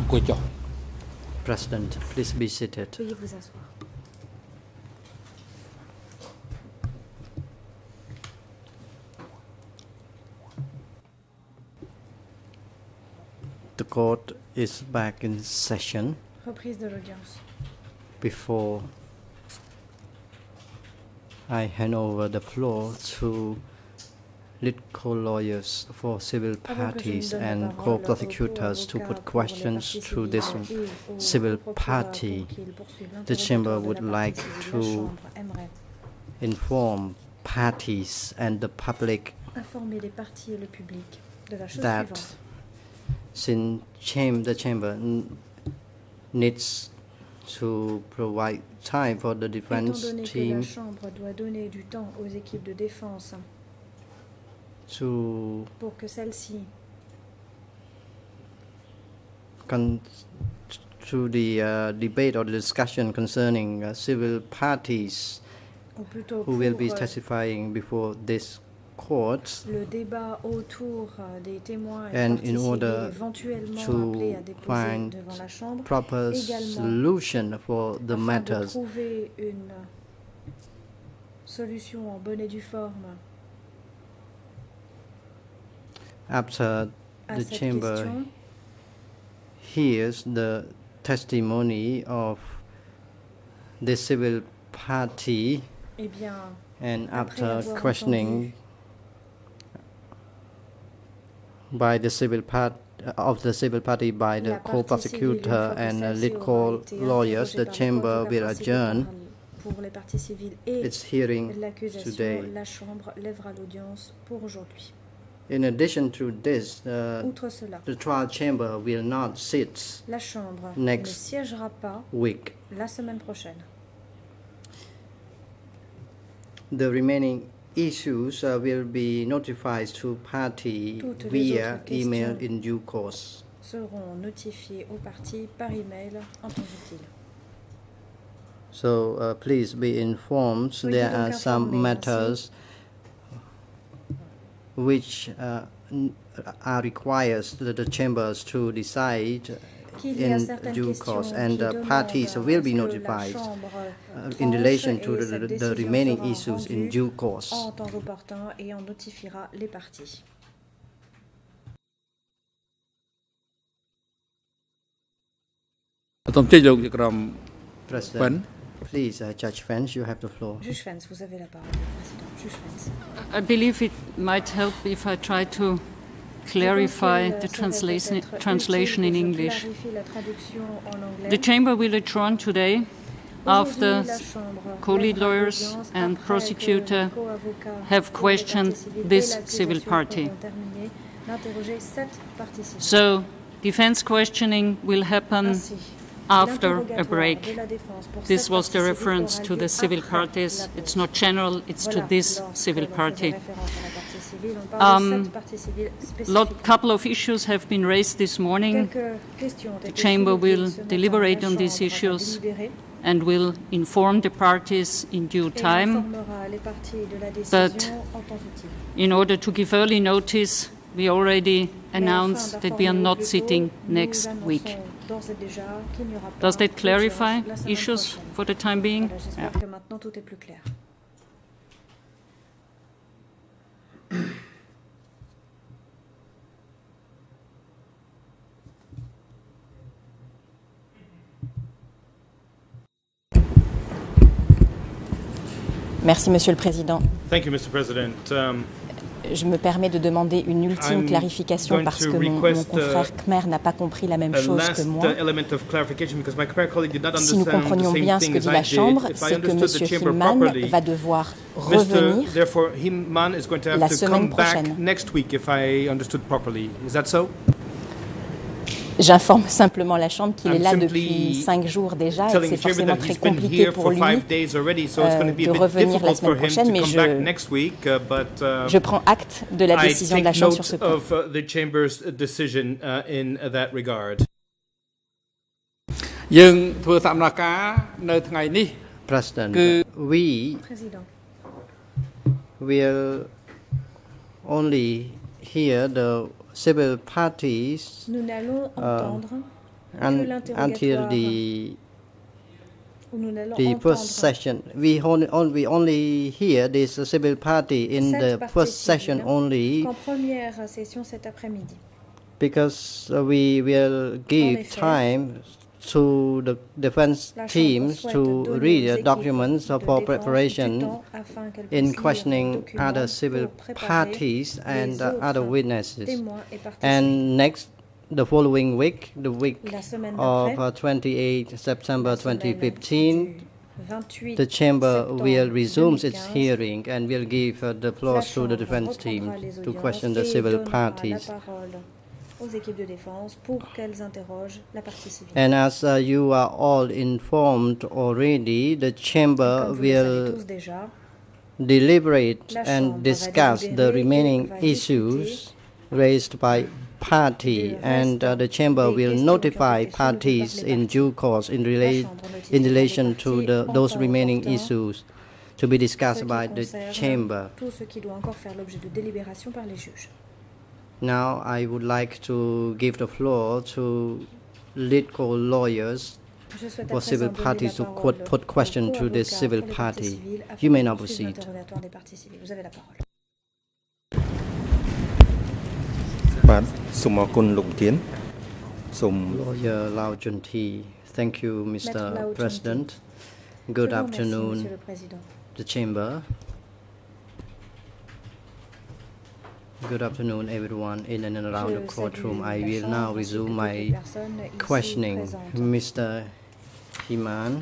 President, please be seated. Veuillez vous asseoir. The court is back in session. Reprise de l'audience. Before I hand over the floor to lead co-lawyers for civil parties and co-prosecutors to put questions to this civil party, the Chamber would like to inform parties and the public Informer les parties et le public de la chose that suivante. since the Chamber needs to provide time for the Étant defense donné que team la Chambre doit donner du temps aux équipes de défense to pour que to the debate or the discussion concerning civil parties ou plutôt who will be pour testifying before this court, le débat autour des témoins et and parties in order civiles éventuellement to appelés à déposer find devant la Chambre, proper également solution for the afin de matters. trouver une solution en bonne et due forme After à the cette Chamber question. hears the testimony of the civil party, Eh bien, and après after avoir questioning by the civil part of the civil party by the la partie co-prosecutor civile, une fois que and celle-ci lead aura été co-lawyers, interrogée the par le Chamber court will principal adjourn pour les parties civiles et its hearing l'accusation, today. la Chambre lèvera l'audience pour aujourd'hui. In addition to this, Outre cela, the trial chamber will not sit la Chambre next ne siégera pas week. la semaine prochaine. The remaining issues will be notified to party Toutes les via autres email questions in due course. Seront notifiés aux parties par email en temps utile. So please be informed. Soyez There donc are some informés matters which are required the chambers to decide Qu'il y a in certaines due questions course, qui and the demandent parties à will ce be que la notified Chambre in tranche relation to et cette the décision remaining sera issues in rendue due course. en temps opportun et on notifiera les parties. President, please, Judge Vance, you have the floor. Juge Fens, vous avez la parole, Président. Juge Fens. I believe it might help if I try to clarify the translation in English. The Chamber will adjourn today after co-lead lawyers and prosecutor have questioned this civil party. So, defense questioning will happen after a break. This was the reference to the civil parties. It's not general, it's to this civil party. Couple of issues have been raised this morning. The Chamber will deliberate on these issues and will inform the parties in due time. But in order to give early notice, we already announced that we are not sitting next week. Does that clarify issues for the time being? Yeah. Merci, Monsieur le Président. Thank you, Mr. President. Je me permets de demander une ultime clarification parce que mon confrère Khmer n'a pas compris la même chose que moi. Si nous comprenions bien ce que dit la Chambre, c'est que M. Hillman va devoir revenir la semaine prochaine. J'informe simplement la Chambre qu'il est là depuis 5 jours déjà et c'est forcément très compliqué pour lui de revenir la semaine prochaine, mais je prends acte de la décision de la Chambre sur ce point. President, we will only hear the civil parties Nous n'allons entendre until the first session. We only hear this civil party in the first session only, because we will give time to the defense teams to read the documents for preparation in questioning other civil parties and other witnesses. And next, the following week, the week of 28 September 2015, the Chamber will resume its hearing and will give the floor to the defense team to question the civil parties. Aux équipes de défense pour qu'elles interrogent la partie civile. And as you are all informed already, the Chamber will deliberate and discuss the remaining issues raised by party, and the Chamber will notify parties in due course in relation to those remaining issues to be discussed by the Chamber. Tout ce qui doit encore faire l'objet de délibération par les juges. Now I would like to give the floor to lead co-lawyers for civil parties to put questions to this civil party. You may now proceed. Lawyer Lau Junti. Thank you, Mr. President. Good afternoon, the Chamber. Good afternoon, everyone in and around the courtroom. I will now resume my questioning. Mr. Himan,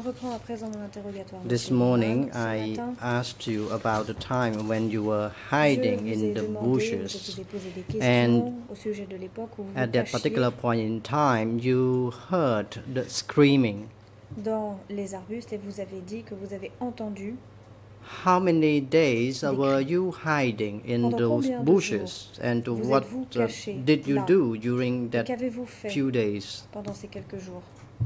this morning I asked you about the time when you were hiding in the bushes, and at that particular point in time, you heard the screaming. Dans les arbustes, et vous avez dit que vous avez entendu. How many days were you hiding in those bushes, and what did you do during that few days? Pendant ces quelques jours.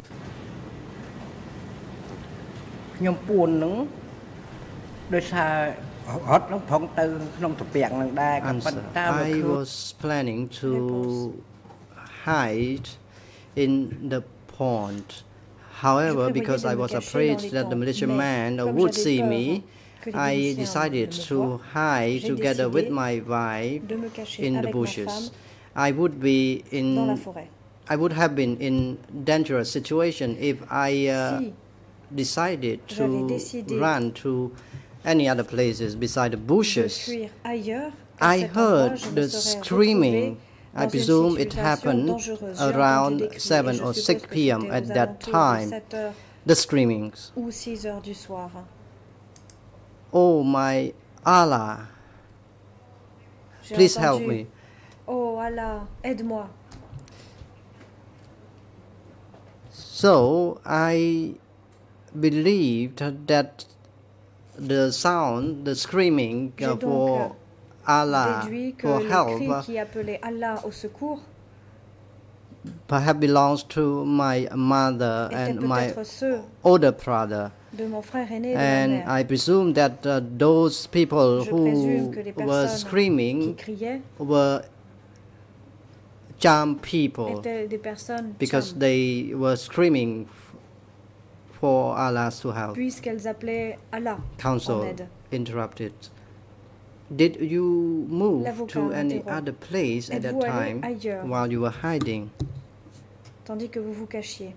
I was planning to hide in the pond. However, because I was afraid that the militiaman would see me, I decided to hide together with my wife in the bushes. I would have been in dangerous situation if I decided to run to any other places beside the bushes. I heard the screaming. I presume it happened around 7 or 6 p.m. at that time, the screamings. Oh my Allah, please help me. Oh Allah, aide-moi. So I believed that the sound, the screaming for Allah, for help, perhaps belongs to my mother and my older brother. And I presume that those people who were screaming were Cham people, because they were screaming for Allah to help. Counsel interrupted. Did you move to any other place at that time while you were hiding? Tandis que vous vous cachiez.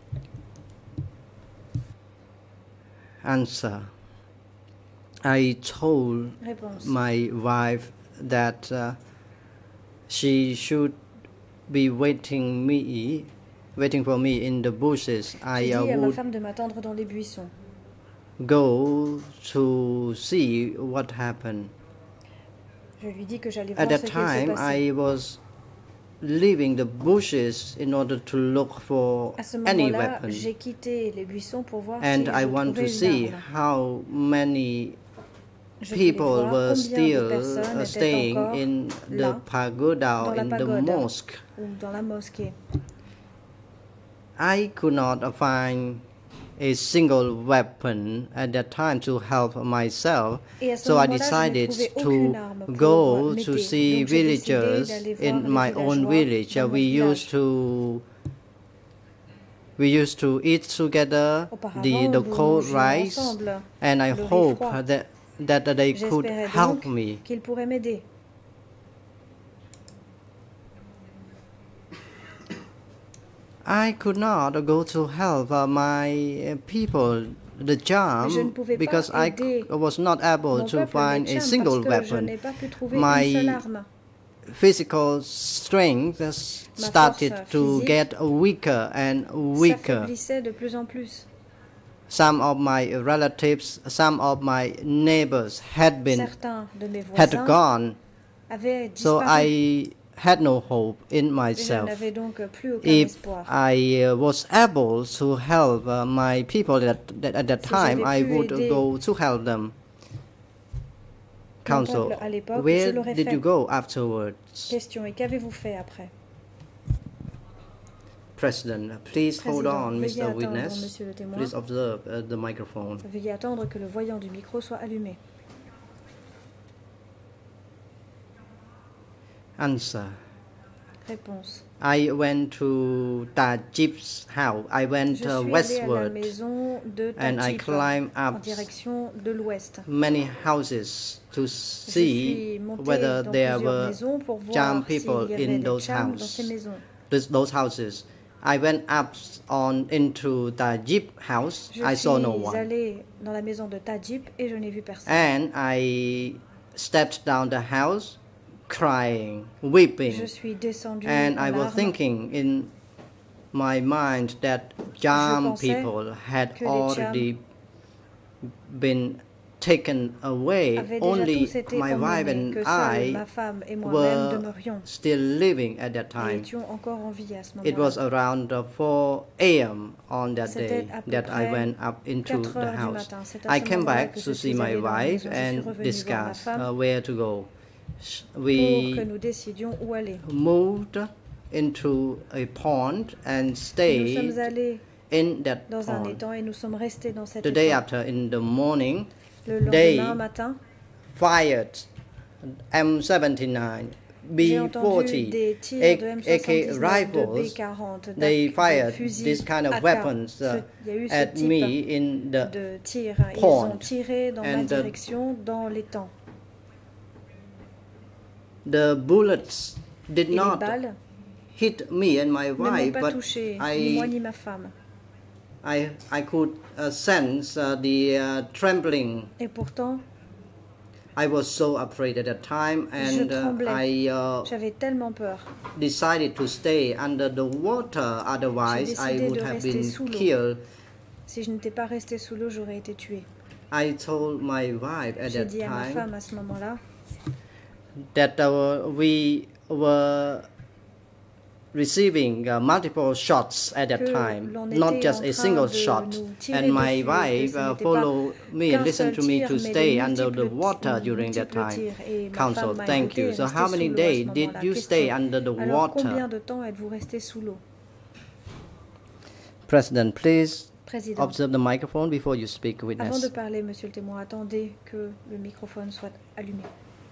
Answer. I told my wife that she should be waiting for me in the bushes. I would go to see what happened. At that time, I was leaving the bushes in order to look for any weapon. And I want to see how many people were still staying in the pagoda or in the mosque. I could not find a single weapon at that time to help myself, so I decided to go to see villagers in my own village. We used to We used to eat together the cold rice, and I hope that they could help me. Qu'ils pourraient m'aider. I could not go to help my people, the Cham, because I was not able to find a single weapon. My physical strength started to get weaker and weaker. Some of my relatives, some of my neighbors had gone, so I had no hope in myself. If I was able to help my people at that time, I would go to help them. Counsel, where did you go afterwards? Question, et qu'avez-vous fait après? President, please hold on, Mr. Witness. Please observe the microphone. Veuillez attendre que le voyant du micro soit allumé. Answer. Réponse. I went to Tajib's house. I went westward, and I climbed up many houses to see whether there were Cham people in those houses. I went up into Tajib's house. I saw no one. And I stepped down the house, crying, weeping, and I was thinking in my mind that Cham people had already been taken away. Only my wife and I were still living at that time. It was around 4 a.m. on that day that I went up into the house. I came back to see my wife and discuss where to go. We moved into a pond and stayed in that pond. The day after, in the morning, they fired M79, B40, AK rifles. They fired this kind of weapons at me in the pond. And the bullets did not hit me and my wife, but I could sense the trembling. I was so afraid at that time, and I decided to stay under the water. Otherwise, I would have been killed. Si je n'étais pas resté sous l'eau, j'aurais été tué. I told my wife at that time à ma femme à ce moment-là that we were receiving multiple shots at that time, not just a single shot. And my wife followed me and listened to me to stay under the water during that time. Counsel, thank you. So how many days did you stay under the water? President, please observe the microphone before you speak, witness. Avant de parler, monsieur le témoin, attendez que le microphone soit allumé.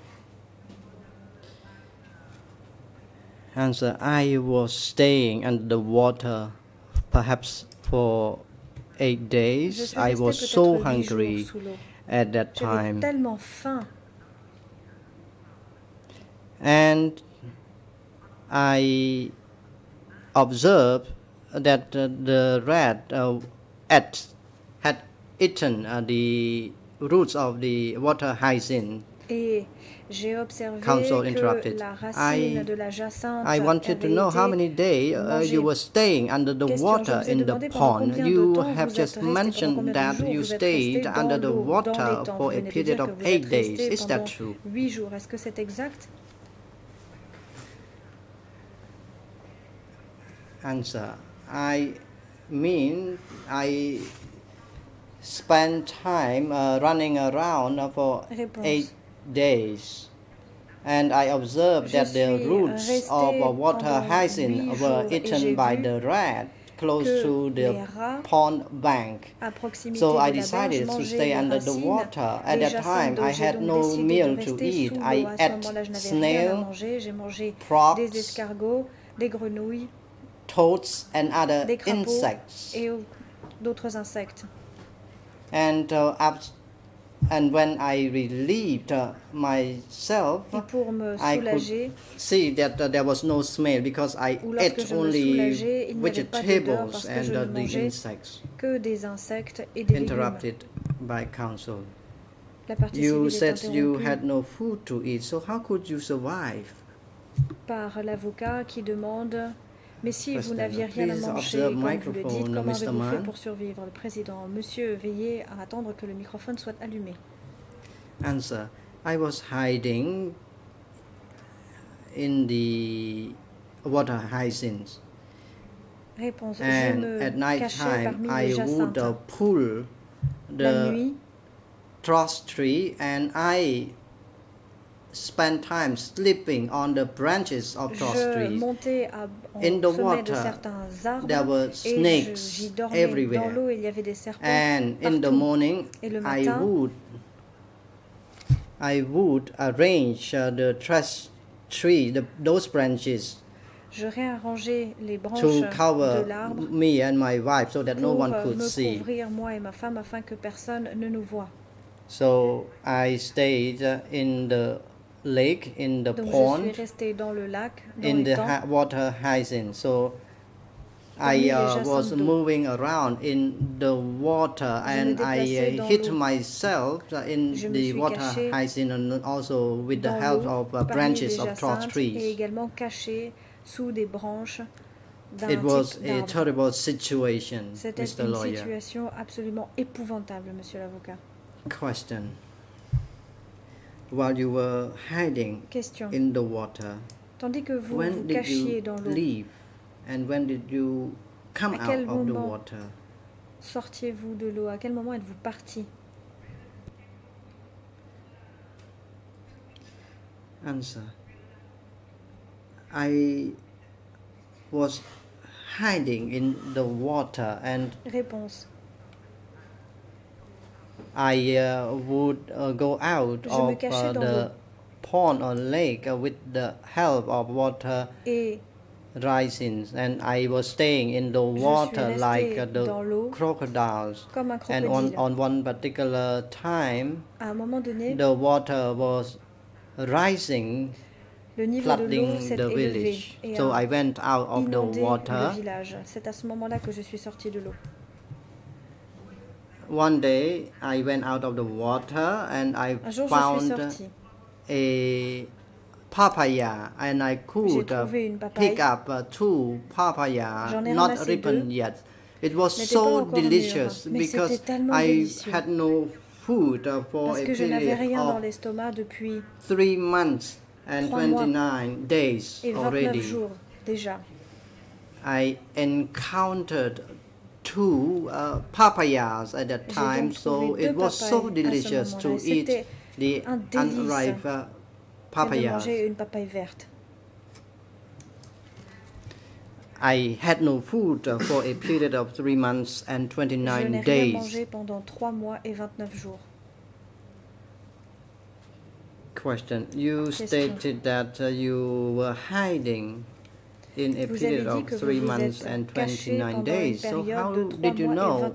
Answer, I was staying under the water perhaps for 8 days. I was so hungry at that time. Tellement faim. And I observed that the rat had eaten the roots of the water hyacinth. J'ai observé Counsel interrupted. I wanted to know how many days you were staying under the water in the pond. You have just mentioned that you stayed under the water for a period of 8 days. Is that true? 8 jours. Est-ce que c'est exact? Answer. I mean, I spent time running around for 8 days, and I observed that the roots of water hyacinth were eaten by the rat close to the pond bank. So I decided to stay under the water. At that time, I had no meal to eat. I ate snail, frogs, toads and other des crapauds insects. Et d'autres insectes. And when I relieved myself, I could see that there was no smell because I ate only vegetables and the insects. Que des insectes et des interrupted by counsel. You said you had no food to eat, so how could you survive? Par l'avocat qui demande mais si vous n'aviez rien à manger, comme vous le dites, comment avez-vous fait pour survivre? Le président, monsieur, veillez à attendre que le microphone soit allumé. Answer, I was hiding in the water hyacinths. Réponse, and at night time, I would pull the trust tree and I spend time sleeping on the branches of trust trees. In the water, there were snakes everywhere. And in the morning, I would arrange the trust tree, those branches, to cover me and my wife so that no one could see. So I stayed in the lake, in the pond, in the water hyacinth. So I was moving around in the water and I hid myself in the water hyacinth and also with the help of branches of trust trees. It was a terrible situation, Mr. Lawyer. C'était une situation absolument épouvantable, monsieur l'avocat. Question. While you were hiding in the water, tandis que vous vous cachiez dans l'eau, leave and when did you come out of the water? Sortiez-vous de l'eau? À quel moment êtes-vous parti? Answer. I was hiding in the water and Réponse. I would go out of the pond or lake with the help of water hyacinths, and I was staying in the water like the crocodiles. And on one particular time, the water was rising, flooding the village. So I went out of the water. C'est à ce moment-là que je suis sorti de l'eau. One day I went out of the water and I found a papaya and I could pick up 2 papaya, not ripened yet. It was so delicious because I had no food for a period of 3 months and 29 days already. I encountered 2 papayas at that time, so it was so delicious to eat the unripe papayas. I had no food for a period of 3 months and 29 days. Question. You stated that you were hiding in a period of 3 months and 29 days. So how did you know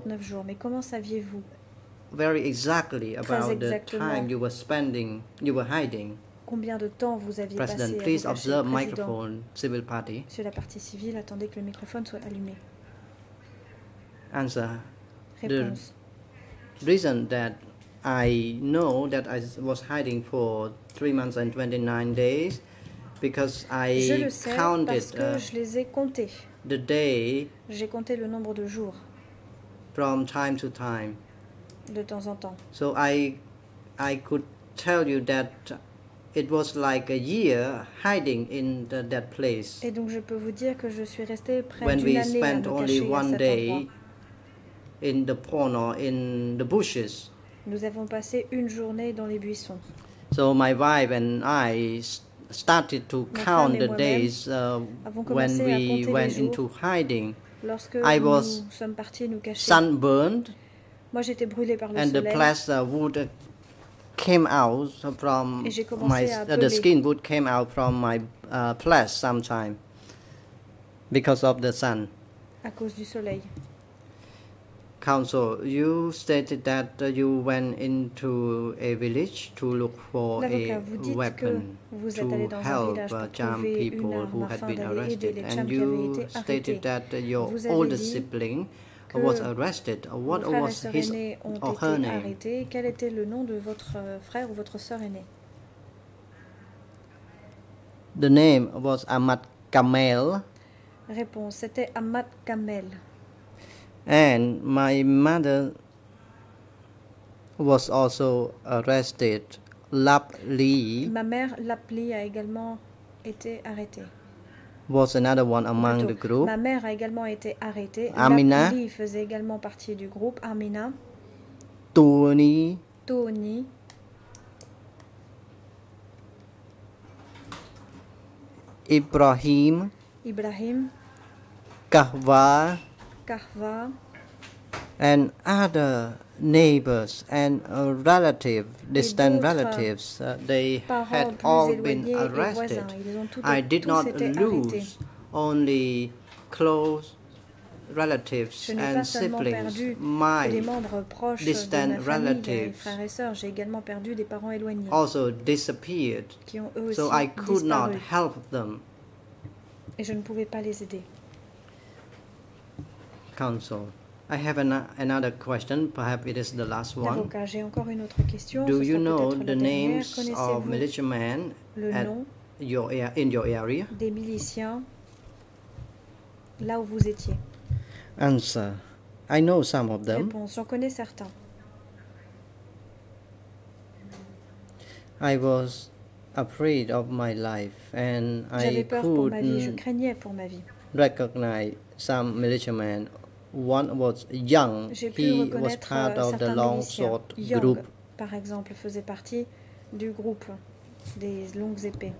very exactly about the time you were hiding? Combien de temps vous aviez passé à vous cacher? Please observe microphone, civil party. Monsieur la partie civile, attendez que le microphone soit allumé. Answer. Réponse. The reason that I know that I was hiding for 3 months and 29 days because I counted the day. J'ai compté le nombre de jours. From time to time. De temps en temps. So I could tell you that it was like a year hiding in that place. Et donc je peux vous dire que je suis resté près when d'une we année spent à me only cacher à one cet day endroit. In the pond or in the bushes. Nous avons passé une journée dans les buissons. So my wife and I started to count the days when we went into hiding. I was sunburned. Moi, j'étais brûlée par le and soleil. The flesh would came out from my the skin would came out from my flesh sometime. Because of the sun. À cause du soleil. Counsel, you stated that you went into a village to look for a weapon to help Cham people who had been arrested, and you stated that your older sibling was arrested. What was his or her name? Quel était le nom de votre frère ou votre sœur aînée? The name was Ahmad Kamel. Réponse, c'était Ahmad Kamel. And my mother was also arrested. Lap Lee. Ma mère, Lap Lee, a également été arrêtée. Was another one among the group. Ma mère a également été arrêtée. Amina. Lap Lee faisait également partie du groupe. Amina. Tony. Tony. Ibrahim. Ibrahim. Kahwa. Kahwa. And other neighbors and relatives, distant relatives, they had all been arrested. I did not lose only close relatives and siblings, my distant relatives also disappeared, so I could not help them. Et je ne pouvais pas les aider. Counsel, I have another question. Perhaps it is the last one. L'avocat, j'ai encore une autre question. Do you know the names of militiamen in your area? Des miliciens là où vous étiez. Answer. I know some of them. Réponse. J'en connais certains. I was afraid of my life and I couldn't recognize some militiamen. One was Young. He was part of the long sword group. Par exemple, faisait partie du groupe des longues épées.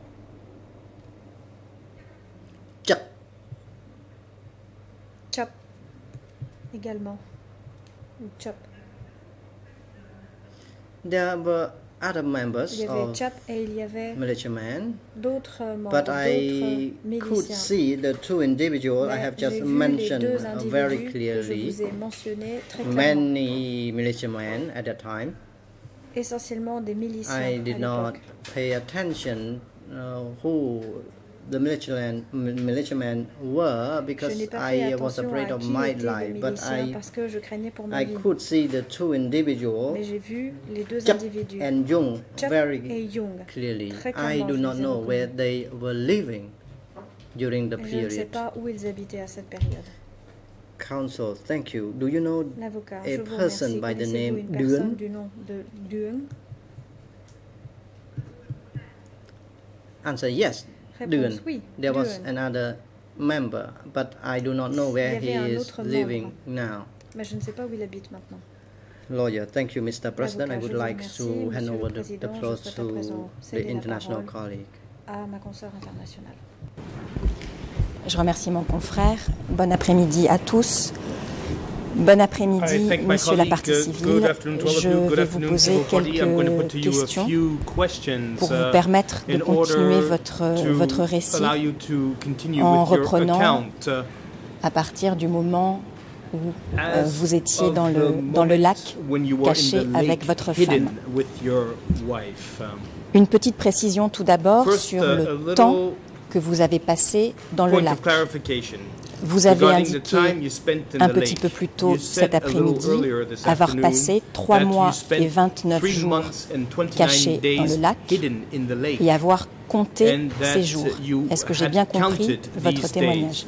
Chap. Chap. Également. Chap. There were other members il y avait of Chap et il y avait militiamen, d'autres membres, but I could see the two individuals I have just mentioned very clearly. Many militiamen at that time. Essentiellement des miliciens. I did not pay attention who the militiamen were because I was afraid of my life, but I could see the two individuals, Chap and Jung, very clearly. I do not know where they were living during the period. Je ne sais pas où ils habitaient à cette période. Counsel, thank you. Do you know a person by the name Duong? Answer yes. Réponse, oui. There was another member, but I do not know where he is living now. Mais je ne sais pas où il habite maintenant. Lawyer, thank you, Mr. President. I would like to hand over the floor to the international colleague. À ma consoeur internationale. Je remercie mon confrère. Bon après-midi à tous. Bon après-midi, monsieur la partie civile. Je vais vous poser quelques questions pour vous permettre de continuer votre récit en reprenant à partir du moment où vous étiez dans le lac caché avec votre femme. Une petite précision tout d'abord sur le temps que vous avez passé dans le lac. Vous avez indiqué un petit peu plus tôt cet après-midi avoir passé 3 mois et 29 jours cachés dans le lac et avoir compté ces jours. Est-ce que j'ai bien compris votre témoignage?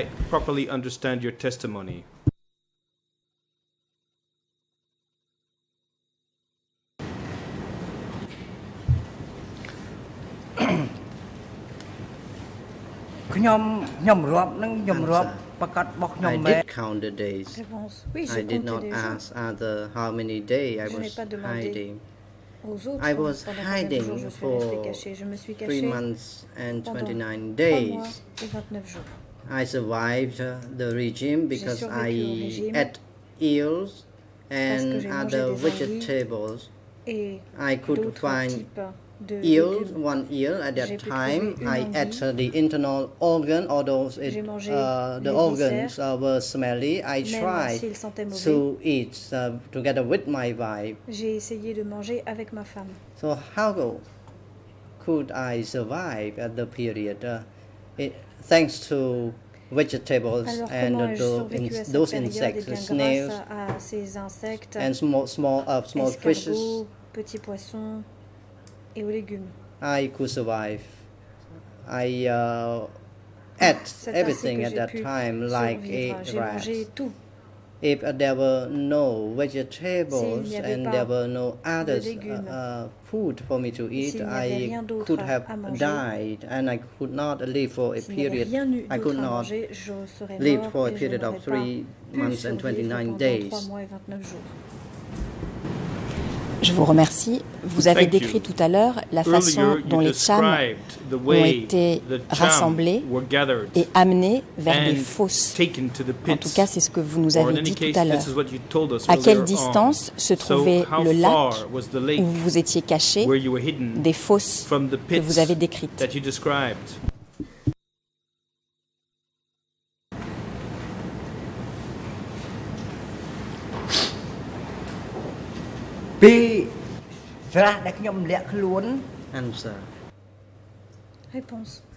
I did count the days. I did not ask other how many days I was hiding. I was hiding for 3 months and 29 days. I survived the regime because I ate eels and other vegetables. I could find one eel at that time. I ate the internal organ, although the organs were smelly. I tried to eat together with my wife. J'ai essayé de manger avec ma femme. So how could I survive at the period? Thanks to vegetables and those insects, snails, and small fishes. Petits poissons et aux légumes. I could survive. I ate everything at that time, like ate rats. If there were no vegetables and there were no other food for me to eat, I could have died, and I could not live for a period. I could not live for a period of 3 months and 29 days. Je vous remercie. Vous avez décrit tout à l'heure la façon dont les chams ont été rassemblés et amenés vers des fosses. En tout cas, c'est ce que vous nous avez dit tout à l'heure. À quelle distance se trouvait le lac où vous vous étiez caché des fosses que vous avez décrites? Answer. Réponse.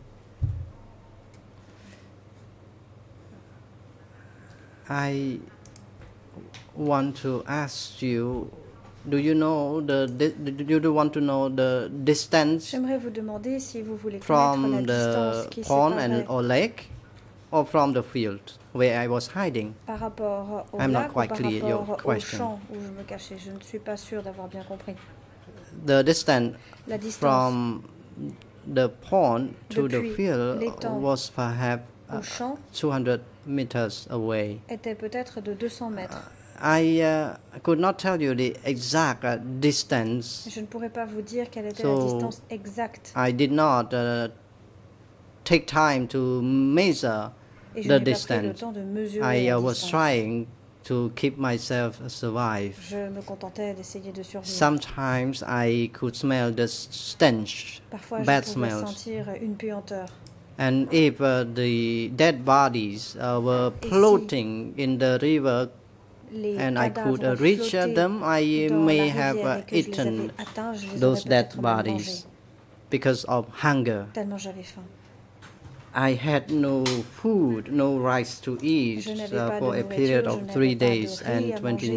I want to ask you, do you want to know the distance? J'aimerais vous demander si vous voulez connaître la distance qui séparait or lake, or from the field where I was hiding. Par rapport au lac ou par rapport au champ où je me cachais. Je ne suis pas sûre d'avoir bien compris. The distance from the pond to the field was perhaps 200 meters away. Était peut-être de 200 mètres. I could not tell you the exact distance. Je ne pourrais pas vous dire quelle était la distance exacte. I did not take time to measure the distance. I was trying to keep myself alive. Je me contentais d'essayer de survivre. Sometimes I could smell the stench, bad smells. Sentir une puanteur. And if the dead bodies were floating in the river, and I could reach them, I may have eaten those dead bodies because of hunger. Tellement j'avais faim. I had no food, no rice to eat for a period of 3 days and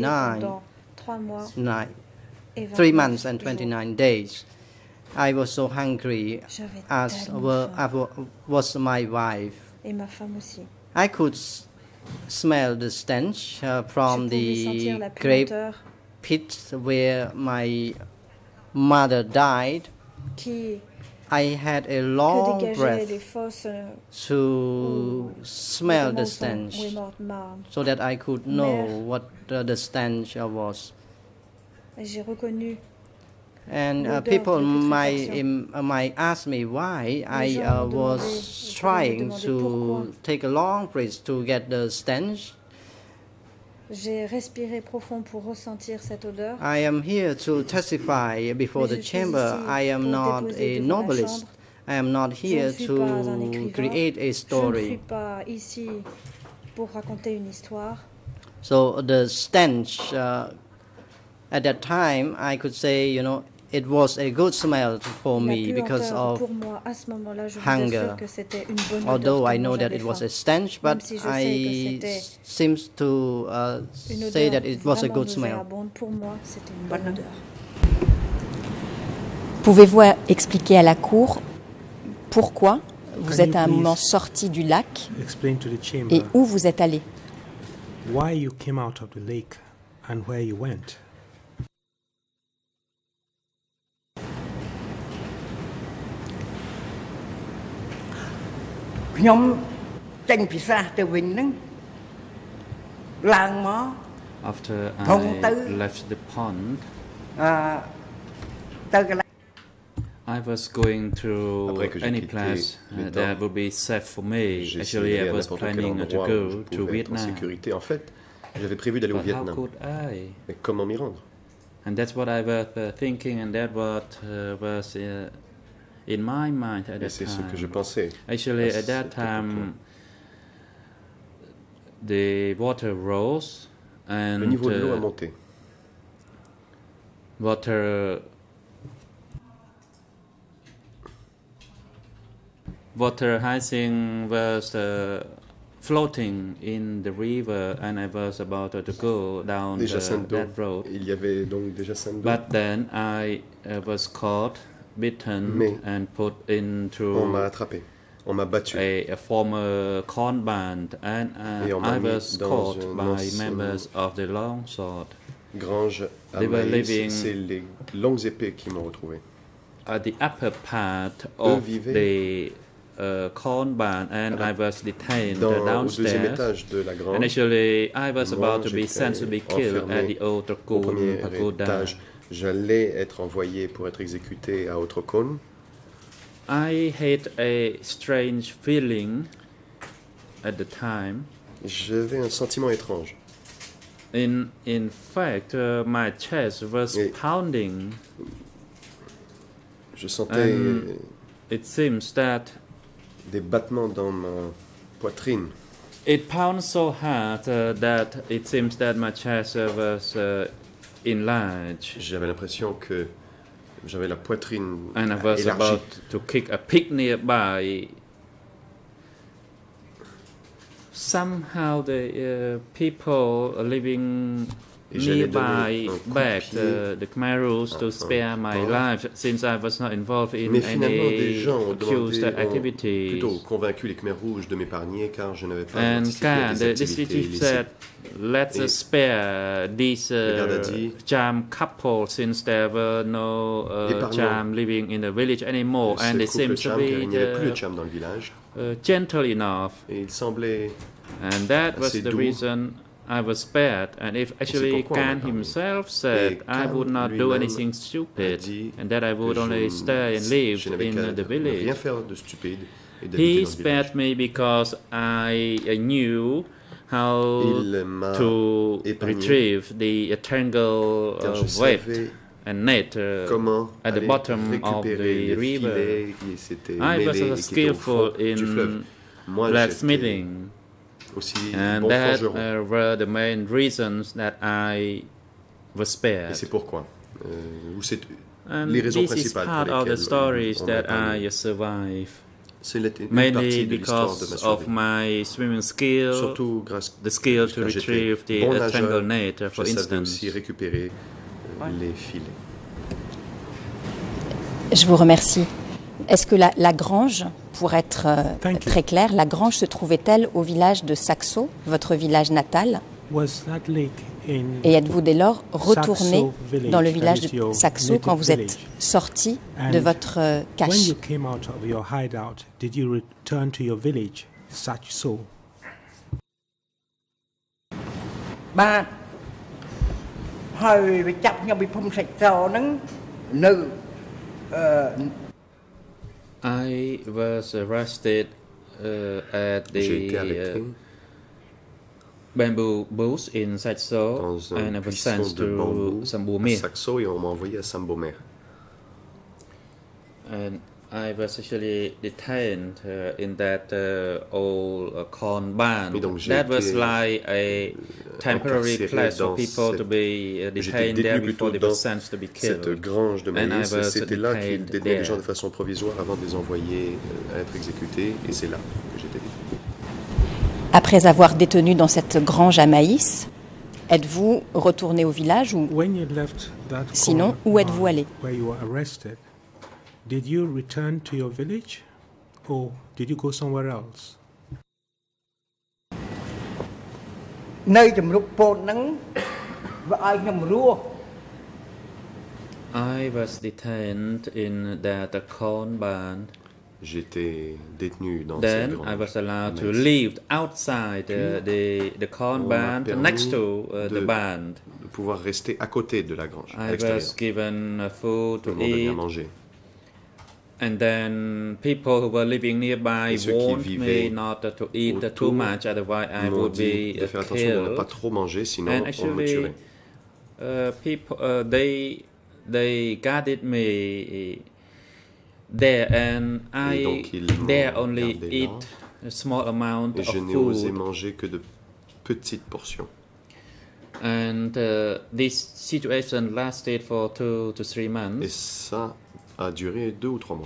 3 months and 29 days. I was so hungry, as was my wife. Et ma femme aussi. I could smell the stench from the grave pit where my mother died. I had a long breath to smell the stench, so that I could know what the stench was. And people might ask me why I was trying to take a long breath to get the stench. J'ai respiré profond pour ressentir cette odeur. I am here to testify before the chamber. I am not a novelist. I am not here to create a story. Je ne suis pas ici pour raconter une histoire. So the stench at that time, I could say, it was a good smell for me because of hunger. Although I know that it was a stench, but I seems to say that it was a good smell. Pouvez-vous expliquer à la cour pourquoi vous êtes à un moment sorti du lac et où vous êtes allé? Why you came out of the lake and where you went? After I left the pond, I was going to any place that would be safe for me. Actually, I was planning to go to Vietnam. En fait, j'avais prévu d'aller au Vietnam. Mais comment m'y rendre? And that's what I was thinking, and that what was in my mind at that time. C'est ce que je pensais. Actually, at that time, the water rose, and le niveau de l'eau a monté. Water hyacinth was floating in the river, and I was about to go down that road. Il y avait donc déjà cinq d'eau. But then I was caught, bitten, and put into on m'a attrapé. On m'a battu. A former corn band, and I was caught by members of the Longsword. Grange à maïs, c'est les longues épées qui m'ont retrouvé. At the upper part of the corn barn, and I was detained downstairs. De la grange, and actually, I was about to be sent to be killed at the Outrocone Pagoda. J'allais être envoyé pour être exécuté à Outrocone. I had a strange feeling at the time. J'avais un sentiment étrange. In fact, my chest was pounding. Je sentais it seems that des battements dans ma poitrine. It pounded so hard that it seems that my chest was enlarged. J'avais l'impression que j'avais la poitrine and I was élargie. About to kick a pig nearby. Somehow the people living nearby begged the Khmer Rouge to spare my life since I was not involved in any accused activity. Plutôt convaincu les Khmer Rouges de m'épargner car je n'avais pas participé à des activités illicite said, let's spare this Cham couple since there were no Cham living in the village anymore, and they seemed to be gentle enough. Et il semblait and that was the reason I was spared, and if actually Khan himself said I would not do anything stupid and that I would only stay and live in the village, he spared me because I knew how to retrieve the tangle web and net at the bottom of the river. I was skillful in blacksmithing. And that were the main reasons that I was spared. Et c'est pourquoi. Les raisons principales pour lesquelles on m'a épargné. This is part of the stories that I survive. Mainly because of my swimming skill, the skill to retrieve the tangle net, for instance. Aussi récupérer les filets. Je vous remercie. Est-ce que la grange, pour être très clair, la grange se trouvait-elle au village de Saxo, votre village natal? Et êtes-vous dès lors retourné dans le village de Saxo quand vous êtes sorti de votre cache? I was arrested at the bamboo booth in Saxo, and I was sent to Sambomir. Saxo, et on m'a envoyé à Sambomir. And I was actually detained in that old corn barn. That was like a temporary place for people to be detained there before they were sent to be killed. Cette grange de maïs, c'était là qu'ils détenaient les gens de façon provisoire avant de les envoyer à être exécutés, et c'est là que j'étais détenu. Après avoir détenu dans cette grange à maïs, êtes-vous retourné au village ou sinon, où êtes-vous allé? Did you return to your village or did you go somewhere else? I was detained in that corn barn. J'étais détenu dans Then cette grange. I was allowed to live outside the corn barn next to the barn. De pouvoir rester à côté de la grange. I was given food to eat. Manger. And then people who were living nearby warned me not to eat too much, otherwise I would be de faire attention de ne pas trop manger, sinon on me tuerait. people they guarded me there, and I there only eat a small amount of food. Je n'ai osé manger que de petites portions. And this situation lasted for 2 to 3 months. Et ça a duré 2 ou 3 mois.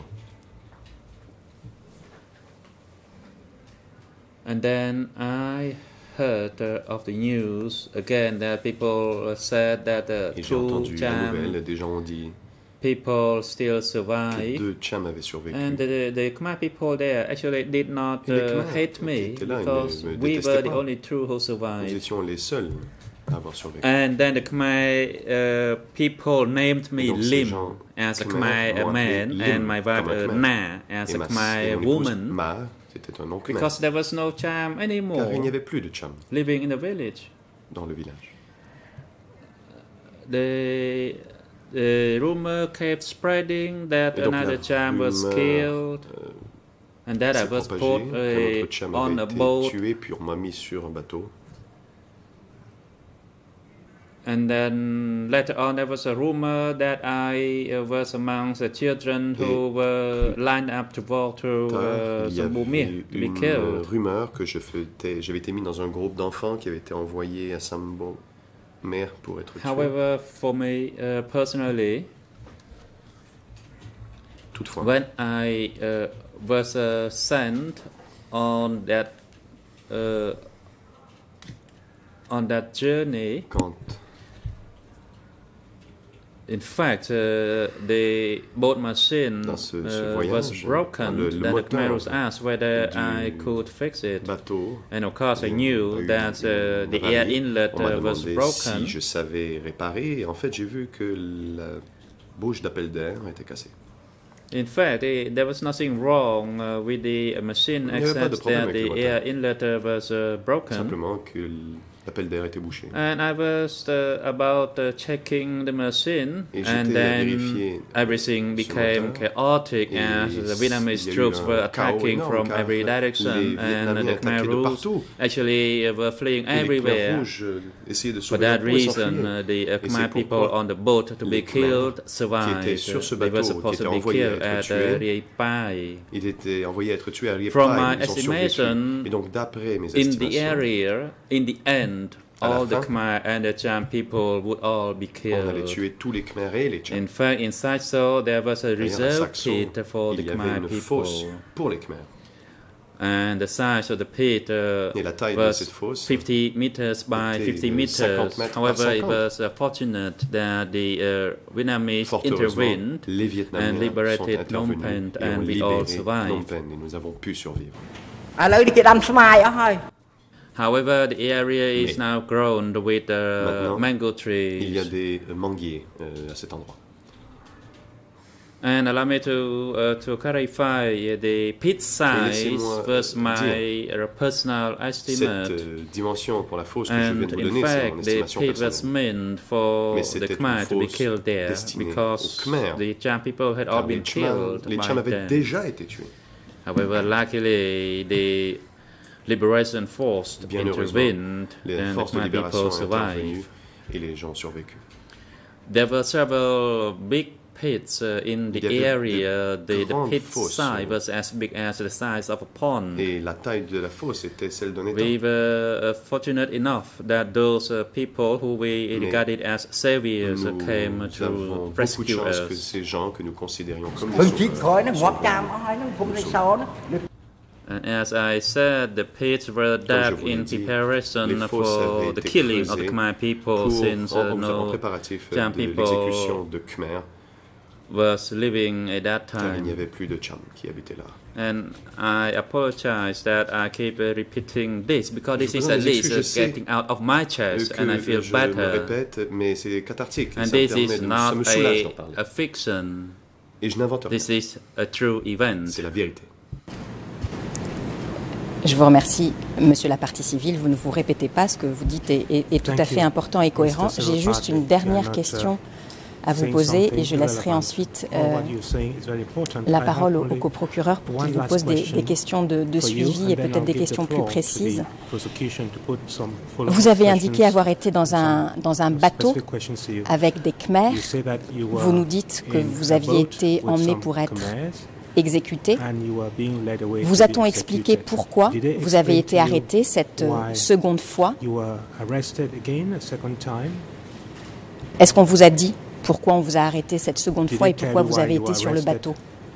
And then I heard of the news again that people said that Et j'ai entendu la nouvelle, des gens ont dit people still survive. Que 2 Cham avaient survécu. And the Khmer people there actually did not hate me because we were the only 2 who survived. Nous étions les seuls à avoir survécu. And then the Khmer people named me Lim as a Khmer man and my wife Na as a Khmer woman. C'était un nom khmer. Because there was no Cham anymore. Car il n'y avait plus de Cham. Living in the village. Dans le village. The rumor kept spreading that another Cham was killed, and that I was put on a boat. Tué, puis on m'a mis sur un bateau. And then later on, there was a rumor that I was among the children who were lined up to walk through Sambomir to be killed. Rumeur que j'avais été mis dans un groupe d'enfants qui avait été envoyé à Sambomir pour être tué. However, for me personally, toutefois, when I was sent on that journey, in fact, the boat machine was broken. Then the Khmer was asked whether I could fix it. And of course, I knew that the air inlet was broken. Si je savais réparer, en fait, j'ai vu que la bouche d'appel d'air était cassée. In fact, there was nothing wrong with the machine except that the air inlet was broken. Simplement que l'appel d'air était bouché. And I was about checking the machine, and then everything became chaotic as the Vietnamese troops were attacking from every direction, and the Khmer Rouge actually were fleeing everywhere. For that reason, the Khmer people on the boat to be killed survived. They were supposed to be killed at Riei Pai. From my estimation, in the area, in the end, all the Khmer and the Cham people would all be killed. In fact, inside so there was a reserve pit for the Khmer people. And the size of the pit was 50 meters by 50 meters. However, it was fortunate that the Vietnamese intervened and liberated Phnom Penh, and we all survived. However, the area is now grown with mango trees. Il y a des manguiers à cet endroit. And allow me to clarify the pit size was my personal estimate. Cette dimension pour la fosse que je viens de vous donner, c'est mon estimation personnelle. The pit was meant for the Khmer to be killed there because the Cham people had all been killed. Les Cham avaient déjà été tués. However, luckily the Liberation Force intervened and the Khmer people survived. Et les gens ont survécu. There were several big pits in the area. The pit size was as big as the size of a pond. Et la taille de la fosse était celle d'un étang. We were fortunate enough that those people who we regarded as saviors came to rescue us. Que ces gens que nous considérions comme des sauveurs. And as I said, the pits were dug in preparation for the killing of the Khmer people, since no Cham people was living at that time. Il n'y avait plus de Cham qui habitaient là. And I apologize that I keep repeating this, because this is at least getting out of my chest, and I feel better. And this is not a fiction. This is a true event. C'est la vérité. Je vous remercie, Monsieur la partie civile. Vous ne vous répétez pas, ce que vous dites est tout à fait important et cohérent. J'ai juste une dernière question à vous poser et je laisserai ensuite la parole au coprocureur pour qu'il vous pose des questions de suivi et peut-être des questions plus précises. Vous avez indiqué avoir été dans un bateau avec des Khmers. Vous nous dites que vous aviez été emmené pour être exécuté. Vous a-t-on expliqué pourquoi vous avez été arrêté cette seconde fois? Est-ce qu'on vous a dit pourquoi on vous a arrêté cette seconde fois et pourquoi vous avez été sur le bateau?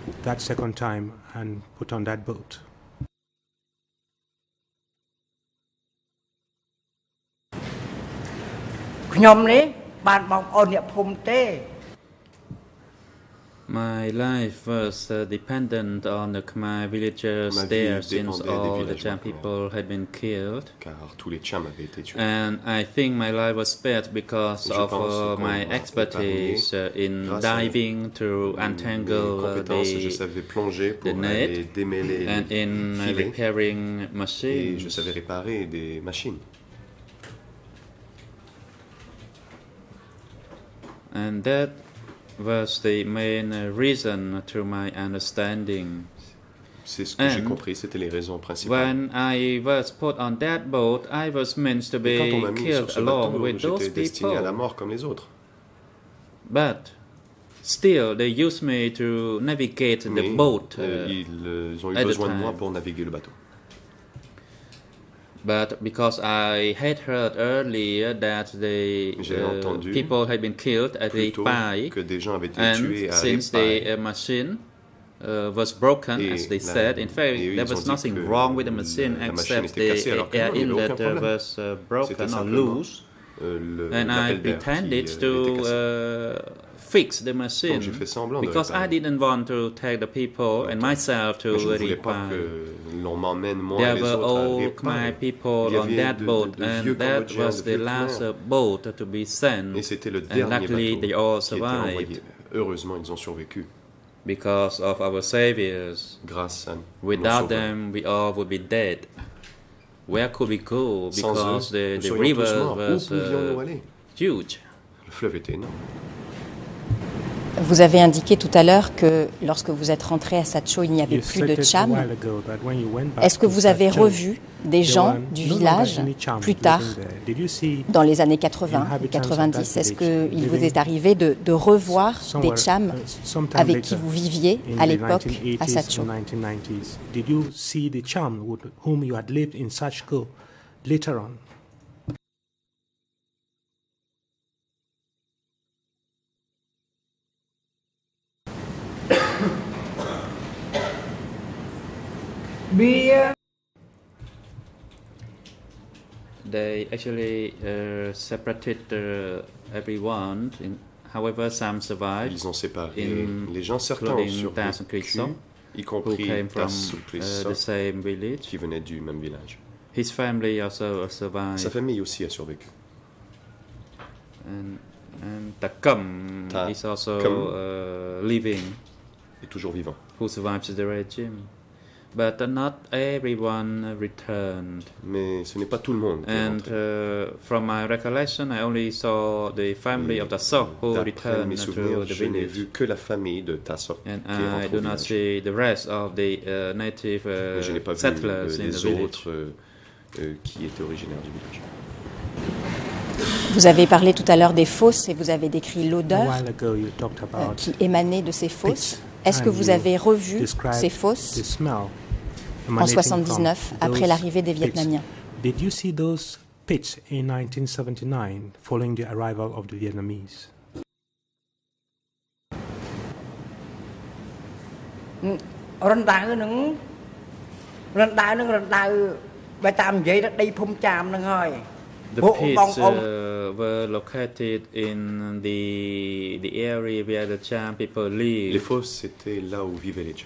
My life was dependent on the Khmer villagers there since all the Cham people had been killed. And I think my life was spared because of my expertise in diving to untangle the net and in repairing machines. And that was the main reason to my understanding. C'est ce que j'ai compris, c'était les raisons principales. When I was put on that boat, I was meant to be killed along with those people. Destiné à la mort comme les autres. But still, they used me to navigate the boat. Ils ont eu besoin de moi pour naviguer le bateau. But because I had heard earlier that the people had been killed at the Pai, and since the machine was broken, as they said, in fact, there was nothing wrong with the machine except the air inlet was broken or loose, and I pretended to fix the machine because I didn't want to take the people and myself to the Pai. There were all Khmer people on that boat, and that was the last boat to be sent. And luckily, they all survived. Heureusement, ils ont survécu. Because of our saviors. Without them, we all would be dead. Where could we go? Because the river was huge. Le fleuve était énorme. Vous avez indiqué tout à l'heure que lorsque vous êtes rentré à Satcho, il n'y avait plus de Cham. Est-ce que vous avez revu des gens du village plus tard, dans les années 80 ou 90? Est-ce qu'il vous est arrivé de revoir des Cham avec qui vous viviez à l'époque à Satcho? Did you see the Cham with whom you had lived in Satcho later on? They actually separated everyone. However, some survived. Ils ont séparé les gens, certains ont survécu, y compris Tas the same village, qui venait du même village. His family also survived. Sa famille aussi a survécu. And Takum is also living. Est toujours vivant. Who survives the regime. But not everyone returned. Mais ce n'est pas tout le monde. And from my recollection, I only saw the family of Tasok who returned to the je n'ai village. vu que la famille de Tasok. And I do not see the rest of the native settlers in the village. Qui étaient originaires du village. Vous avez parlé tout à l'heure des fosses et vous avez décrit l'odeur qui émanait de ces fosses. Est-ce que vous avez revu ces fosses en 79 après l'arrivée des Vietnamiens? Did you see those pits in 1979 following the arrival of the Vietnamese? The pits were located in the area where the Cham people live. Les fosses, c'était là où vivaient les Cham.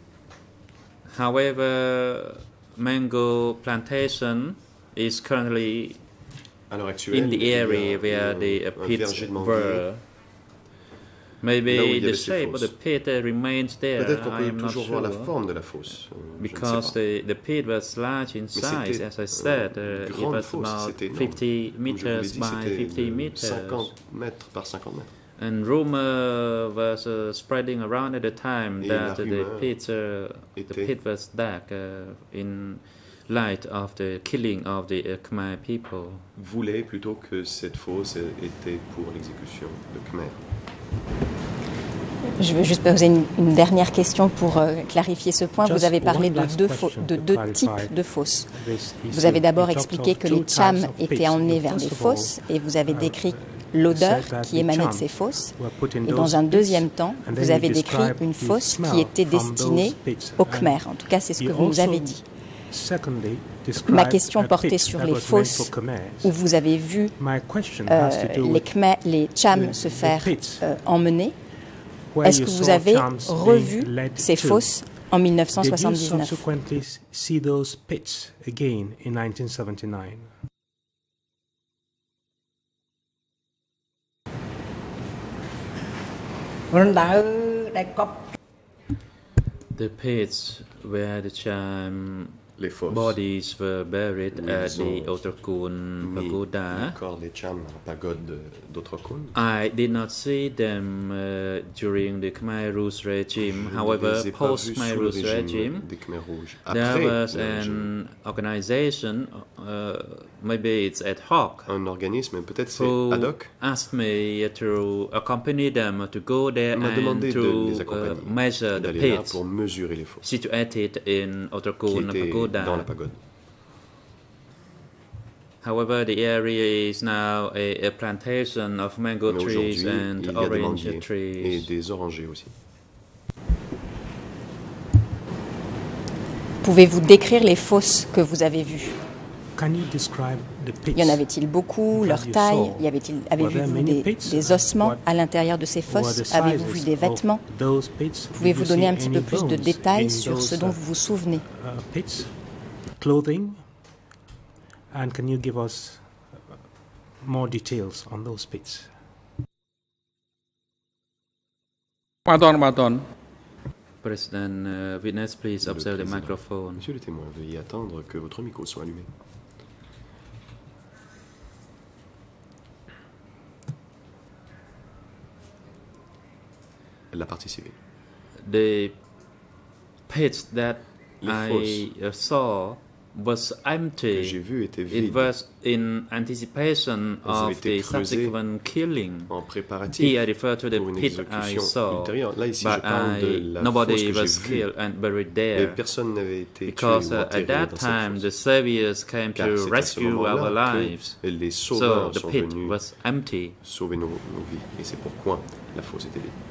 However, mango plantation is currently in the area where the pits were. Maybe the shape of the pit remains there. Peut-être qu'on I peut am not toujours voir la sure. forme de la fosse. Because the pit was large in size, as I said. It was about 50 meters by 50 meters. 50 mètres par 50 mètres. And rumor was spreading around at the time that the pit was dark in light of the killing of the Khmer people. Voulait plutôt que cette fosse était pour l'exécution de Khmer. Je veux juste poser une dernière question pour clarifier ce point. Vous avez parlé de deux types de fosses. Vous avez d'abord expliqué que les Cham étaient emmenés vers des fosses et vous avez décrit l'odeur qui émanait de ces fosses. Et dans un deuxième temps, vous avez décrit une fosse qui était destinée aux Khmer. En tout cas, c'est ce que vous nous avez dit. Ma question portait sur les fosses où vous avez vu les Cham se faire emmener. Est-ce que vous avez revu ces fosses en 1979? The pits where the Cham bodies were buried at the Otrokun Pagoda. I did not see them during the Khmer Rouge regime. However, post Khmer Rouge regime, there was an organization, maybe it's ad hoc, un organisme, peut-être c'est ad hoc, asked me to accompany them to go there and to measure the pits situated in Otrokun Pagoda. Dans la pagode. However, the area is now a plantation of mango trees and orange trees. Et des orangers aussi. Pouvez-vous décrire les fosses que vous avez vues? Y en avait-il beaucoup? Leur taille? Avez-vous des ossements à l'intérieur de ces fosses? Avez-vous vu des vêtements? Pouvez-vous donner un petit peu plus de détails sur ce dont vous vous souvenez? Clothing, and can you give us more details on those pits? President, witness, please observe the microphone. Monsieur le témoin, veuillez attendre que votre micro soit allumé. La partie civile. The pits that I saw was empty. It was in anticipation of the subsequent killing. Here I refer to the pit I saw, but nobody was killed and buried there, because at that time the saviors came to rescue our lives, so the pit was empty. Sauver nos vies, et c'est pourquoi la fosse était vide.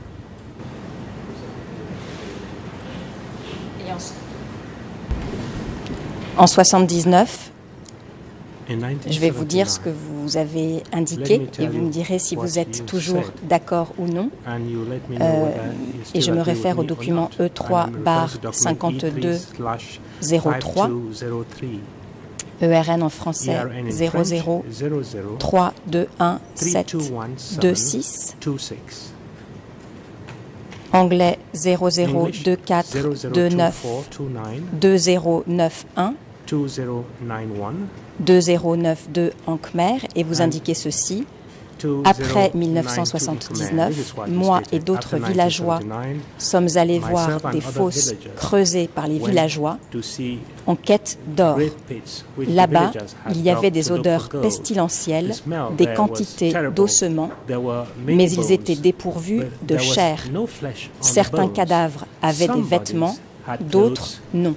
En 79, je vais vous dire ce que vous avez indiqué et vous me direz si vous êtes toujours d'accord ou non. Et je me réfère au document E3/5203, ERN en français 00321726, anglais 0024292091, 2092 en Khmer, et vous indiquez ceci. Après 1979, moi et d'autres villageois sommes allés voir des fosses creusées par les villageois en quête d'or. Là-bas, il y avait des odeurs pestilentielles, des quantités d'ossements, mais ils étaient dépourvus de chair. Certains cadavres avaient des vêtements, d'autres non.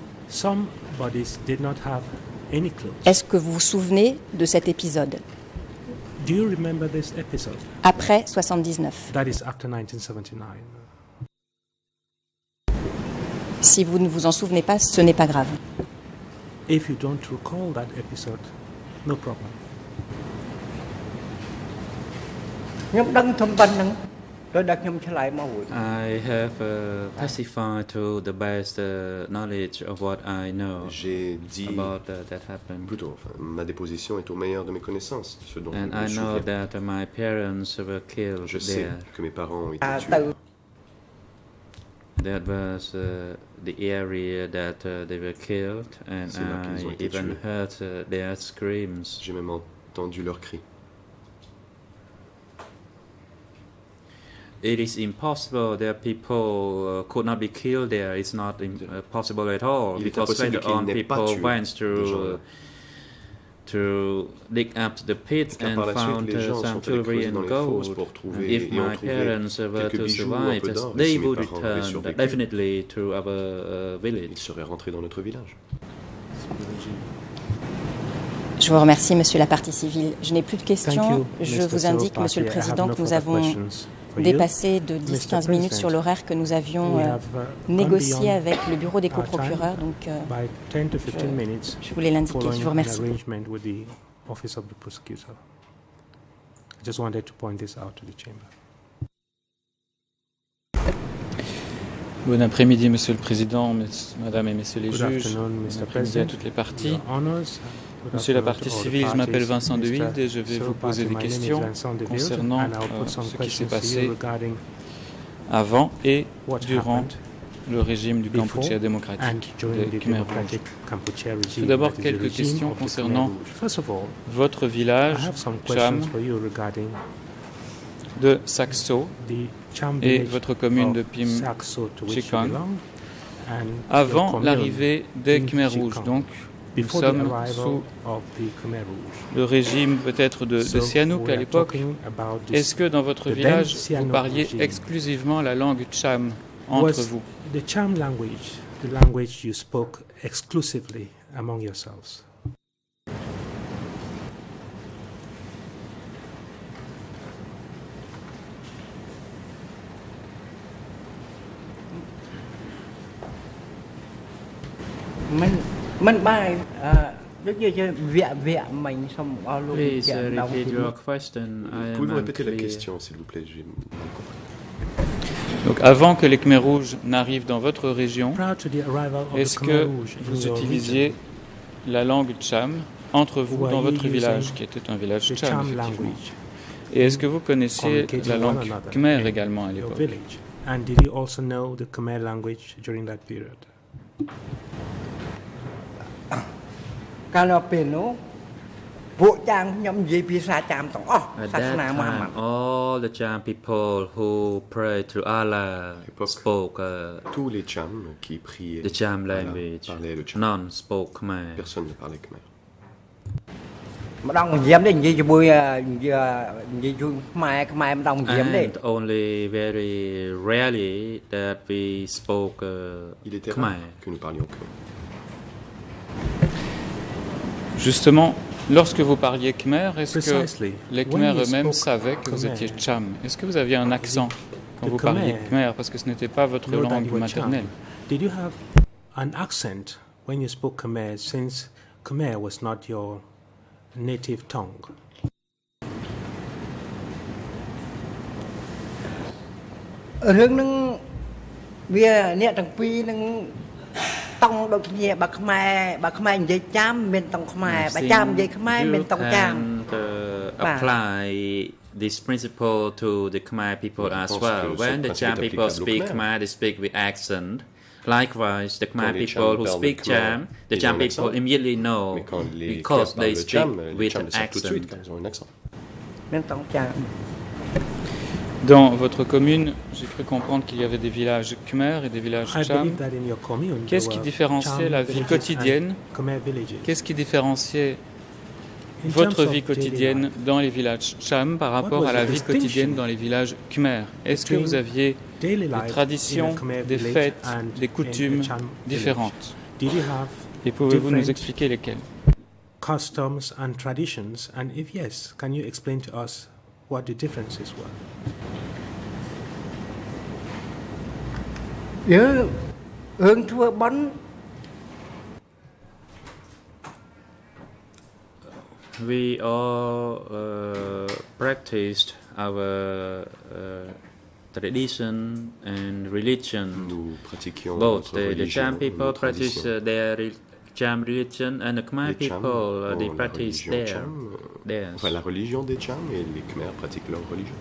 Est-ce que vous vous souvenez de cet épisode? Do you remember this episode? Après 79. That is after 1979. Si vous ne vous en souvenez pas, ce n'est pas grave. If you don't recall that episode, no problem. I have testified to the best knowledge of what I know about that happened. Plutôt, ma déposition est au meilleur de mes connaissances, ce dont and I know that my parents were killed Je sais there. que mes parents ont été tués. That was the area that they were killed, and I even heard their screams. J'ai même entendu leurs cris. it is impossible that people could not be killed there. It's not possible at all, because later on people went to dig up the pit and found some jewelry and gold. And if my parents were to survive, they would return definitely to our village. Ils seraient rentrés dans notre village. Je vous remercie, Monsieur la partie civile. Je n'ai plus de questions. Je vous indique, Monsieur le Président, que nous avons dépassé de 10-15 minutes sur l'horaire que nous avions négocié avec le bureau des coprocureurs. Donc, je voulais l'indiquer. Je vous remercie. Bon après-midi, Monsieur le Président, Madame et Messieurs les juges, bon après-midi à toutes les parties. Monsieur la partie civile, je m'appelle Vincent de Hilde et je vais vous poser des questions concernant ce qui s'est passé avant et durant le régime du Kampuchea démocratique des Khmer Rouge. Tout d'abord, quelques questions concernant votre village, Cham, de Sakso et votre commune de Phim Chikang, avant l'arrivée des Khmer Rouges. Donc, nous sommes sous le régime peut-être de Sihanouk à l'époque. Est-ce que dans votre village, vous parliez exclusivement la langue Cham entre vous? The Cham language, the language you spoke exclusively among yourselves. Please repeat your question. Pouvez-vous répéter la question, s'il vous plaît? Donc, avant que les Khmer Rouges n'arrivent dans votre région, est-ce que vous utilisiez la langue Cham entre vous dans votre village, qui était un village Cham, effectivement? Et est-ce que vous connaissiez la langue Khmer également à l'époque? And did you also know the Khmer language during that period? At that time, all the Cham people who prayed to Allah spoke tous les Cham qui priaient the Cham language. None spoke Khmer. Personne ne parlait Khmer. And only very rarely that we spoke Il était Khmer. rare que nous parlions Khmer. Justement, lorsque vous parliez Khmer, est-ce que les Khmer eux-mêmes savaient que vous étiez Cham? Est-ce que vous aviez un accent quand vous parliez Khmer, parce que ce n'était pas votre langue maternelle? Did you have an accent when you spoke Khmer, since Khmer was not your native tongue? Apply this principle to the Khmer people as well. When the Cham people speak Khmer, they speak with accent. Likewise, the Khmer people who speak Cham, the Cham people immediately know because they speak with an accent. Dans votre commune, j'ai cru comprendre qu'il y avait des villages Khmer et des villages Cham. Qu'est-ce qui différenciait la vie quotidienne? Qu'est-ce qui différenciait votre vie quotidienne dans les villages Cham par rapport à la vie quotidienne dans les villages Khmer? Est-ce que vous aviez des traditions, des fêtes, des coutumes différentes? Et pouvez-vous nous expliquer lesquelles? Customs and traditions, and if yes, can you explain to us what the differences were? We all practiced our tradition and religion. Nous pratiquions both the Cham people practice their Cham religion, and the Khmer people they practice theirs. Enfin, la religion des Cham, et les Khmer pratiquent leur religion.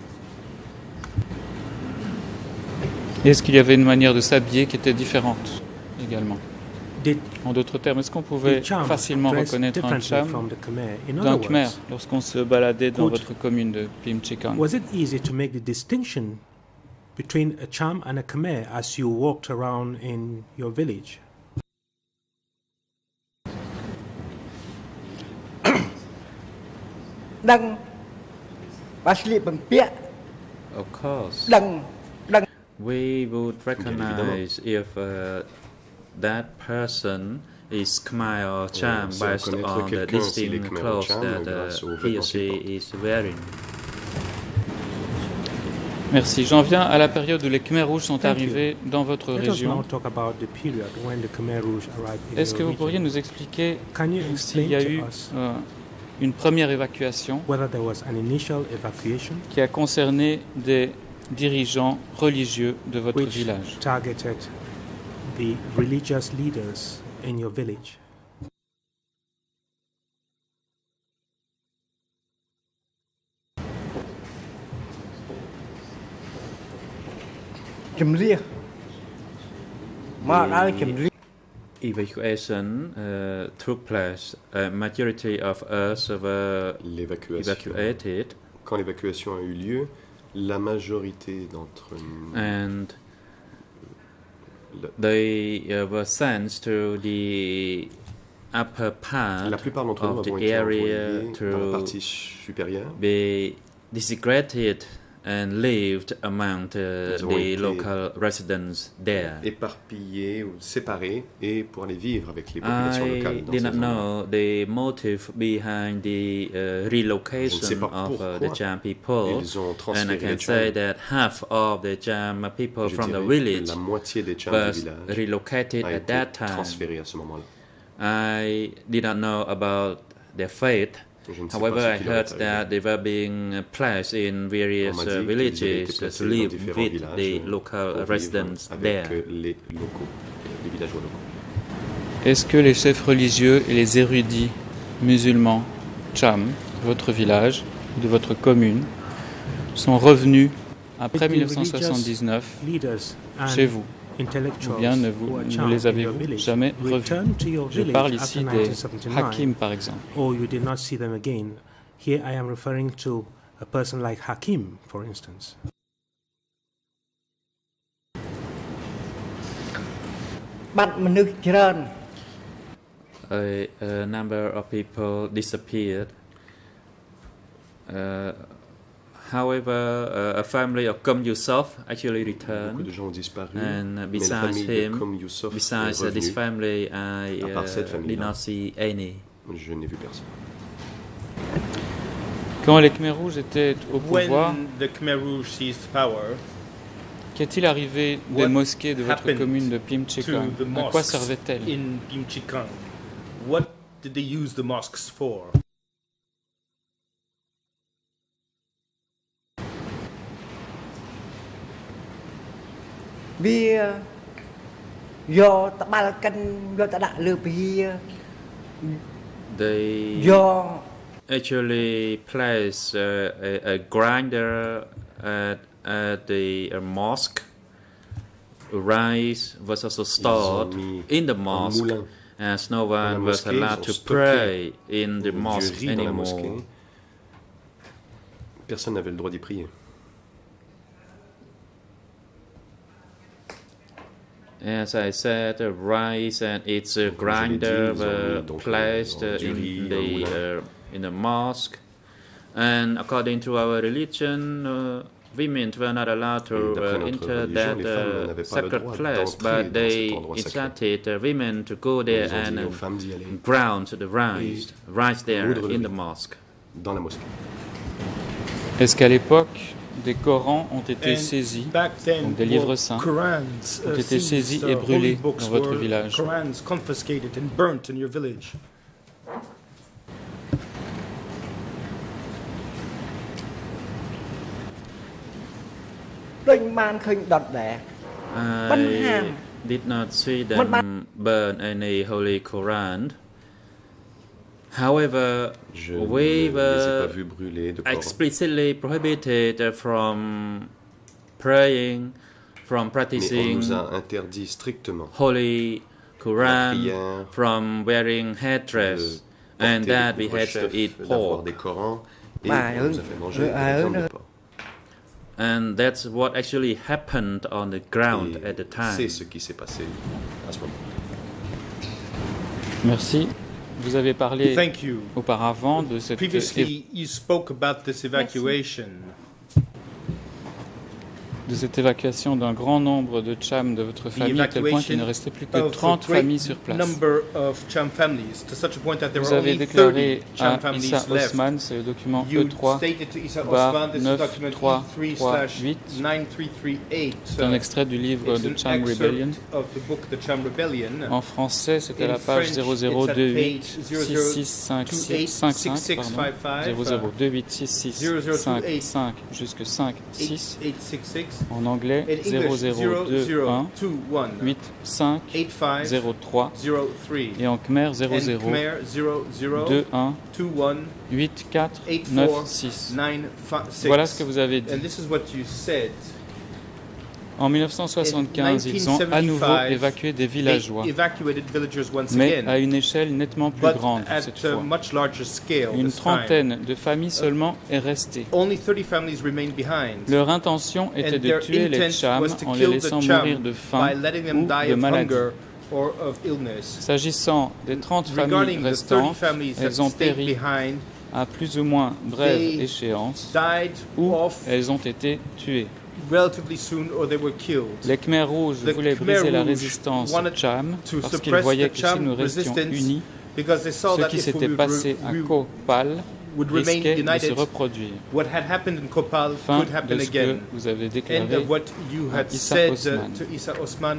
Est-ce qu'il y avait une manière de s'habiller qui était différente également? En d'autres termes, est-ce qu'on pouvait facilement reconnaître un Cham d'un Khmer lorsqu'on se baladait dans votre commune de Phim Chikang? Was it easy to make the distinction between a Cham and a Khmer as you walked around in your village? Of course. We would recognize if that person is Khmer or Cham based on the distinct clothes that he or she is wearing. Merci. J'en viens à la période où les Khmers rouges sont arrivés dans votre région. Est-ce que vous pourriez nous expliquer s'il y a eu une première évacuation qui a concerné des dirigeants religieux de votre village? The religious leaders in your village. Evacuation took place. A majority of us were evacuated. Quand l'évacuation a eu lieu, la majorité d'entre nous. And they were sent to the upper part la plupart d'entre nous of avons the été area dans la partie supérieure. Be disintegrated and lived among the local residents there. Éparpillés ou séparés et pour aller vivre avec les populations locales. I did not know the motive behind the relocation of the Cham people, and I can say that half of the Cham people from the village was relocated at that time. I did not know about their fate. However, I heard that they were being placed in various villages to live with the local residents there. Est-ce que les chefs religieux et les érudits musulmans Cham de votre village, de votre commune, sont revenus après 1979 chez vous? Ou bien ne les avez-vous jamais revus? Je parle ici des Hakim, par exemple. Oh, you did not see them again. Here I am referring to a person like Hakim, for instance. A number of people disappeared. However, a family of Kum Yusuf actually returned, and besides him, besides this family, I did not see any. Je n'ai vu personne. Quand les Khmer rouges étaient au pouvoir, qu'est-il arrivé des mosquées de votre commune de Phimchigang? À quoi servaient-elles? What did they use the mosques for? They actually placed a grinder at the mosque. Rice was also stored in the mosque, as no one was allowed to pray in the mosque anymore. Personne n'avait le droit d'y prier. As I said, rice and its grinder were placed in the mosque, and according to our religion, women were not allowed to enter that sacred place, but they instructed women to go there and ground the rice there in the mosque. Dans la mosquée. Est-ce qu'à l'époque, des Corans ont été saisis, donc des livres saints, ont été saisis et brûlés dans votre village? I did not see them burn any holy Quran. However, we were explicitly prohibited from praying, from practicing holy Quran, from wearing headdress, and that we had to eat pork. And that's what actually happened on the ground at the time. C'est ce qui s'est passé à ce moment. Merci. Vous avez parlé auparavant de cette évacuation d'un grand nombre de Cham de votre famille, à tel point qu'il ne restait plus que 30 familles sur place. Vous avez déclaré à Issa Osman, c'est le document E3/9338, c'est un extrait du livre de Cham Rebellion. En français, c'était la page 00286655, 00286655 jusque 56. En anglais, 00218503 et en khmer 00218496. Voilà ce que vous avez dit. En 1975, ils ont à nouveau évacué des villageois, mais à une échelle nettement plus grande cette fois. Une trentaine de familles seulement est restée. Leur intention était de tuer les Cham en les laissant mourir de faim ou de maladie. S'agissant des 30 familles restantes, elles ont péri à plus ou moins brève échéance ou elles ont été tuées. Les Khmers rouges voulaient briser la résistance Cham parce qu'ils voyaient que si nous restions unis, ce qui s'était passé à Kopal risquait de se reproduire. Fin de ce que vous avez déclaré à Issa Osman.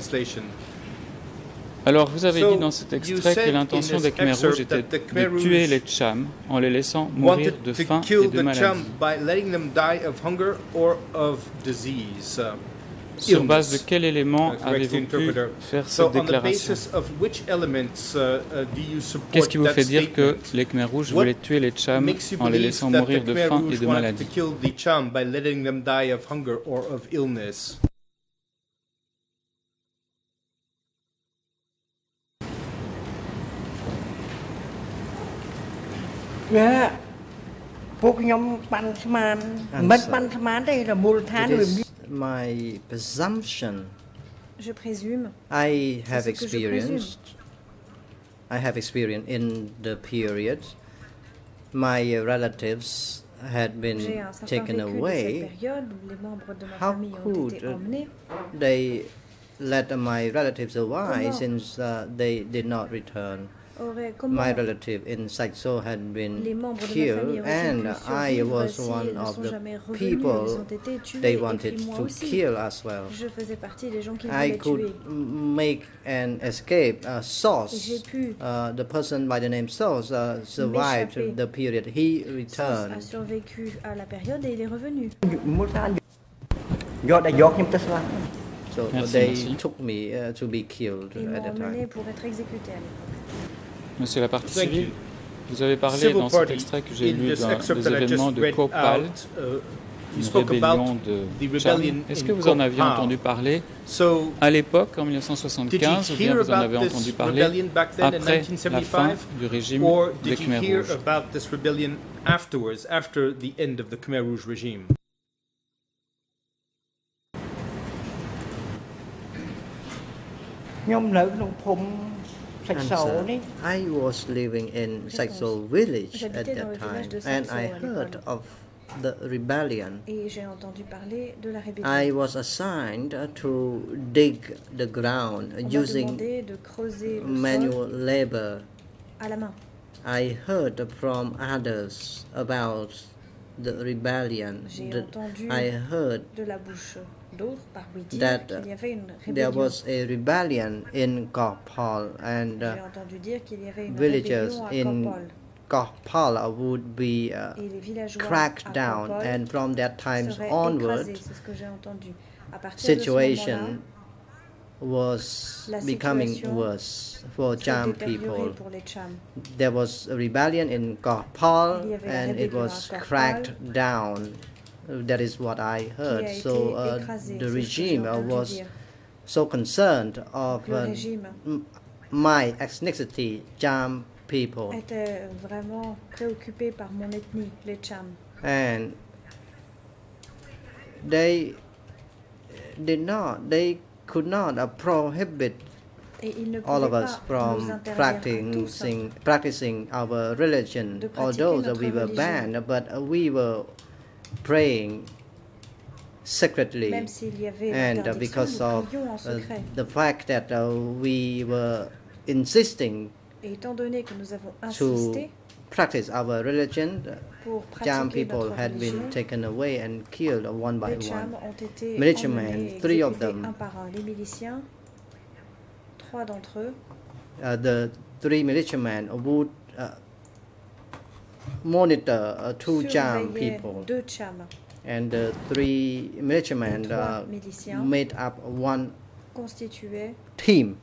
Alors, vous avez dit dans cet extrait que l'intention des Khmers rouges était de tuer les Cham en les laissant mourir de faim et de maladie. Sur base de quel élément avez-vous pu faire cette déclaration? Qu'est-ce qui vous fait dire que les Khmers rouges voulaient tuer les Cham en les laissant mourir de faim et de maladie? My presumption. Je présume. I have experienced in the period. My relatives had been taken away. How could they let my relatives away since they did not return? My relative in Saxo had been killed, and I was one of the people they wanted to kill as well. I could make an escape. Source, the person by the name Source, survived the period. He returned. A survécu à la période et il est revenu. So they took me to be killed at the time. Pour être exécuté à l'époque. Monsieur la partie civile, vous avez parlé dans cet extrait que j'ai lu des événements de Kopal, une rébellion de Cham. Est-ce que vous en aviez entendu parler à l'époque, en 1975, ou bien vous en avez entendu parler après la fin du régime des Khmers rouges? I was living in Saxo village at that time, and I heard of the rebellion. I was assigned to dig the ground using manual labor. I heard from others about the rebellion. I heard that there was a rebellion in Kopal, and villagers in Kopal would be cracked down, and from that time onward, situation was becoming worse for Cham people. There was a rebellion in Kopal, and it was cracked down. That is what I heard. So the regime was so concerned of my ethnicity, Cham people. And they could not prohibit all of us from practicing our religion, although we were banned, but we were praying secretly, and because of the fact that we were insisting to practice our religion, Cham people had been taken away and killed one by one. Militiamen, 3 of them, the 3 militiamen would monitor 2 Cham people, and the 3 militiamen made up one team.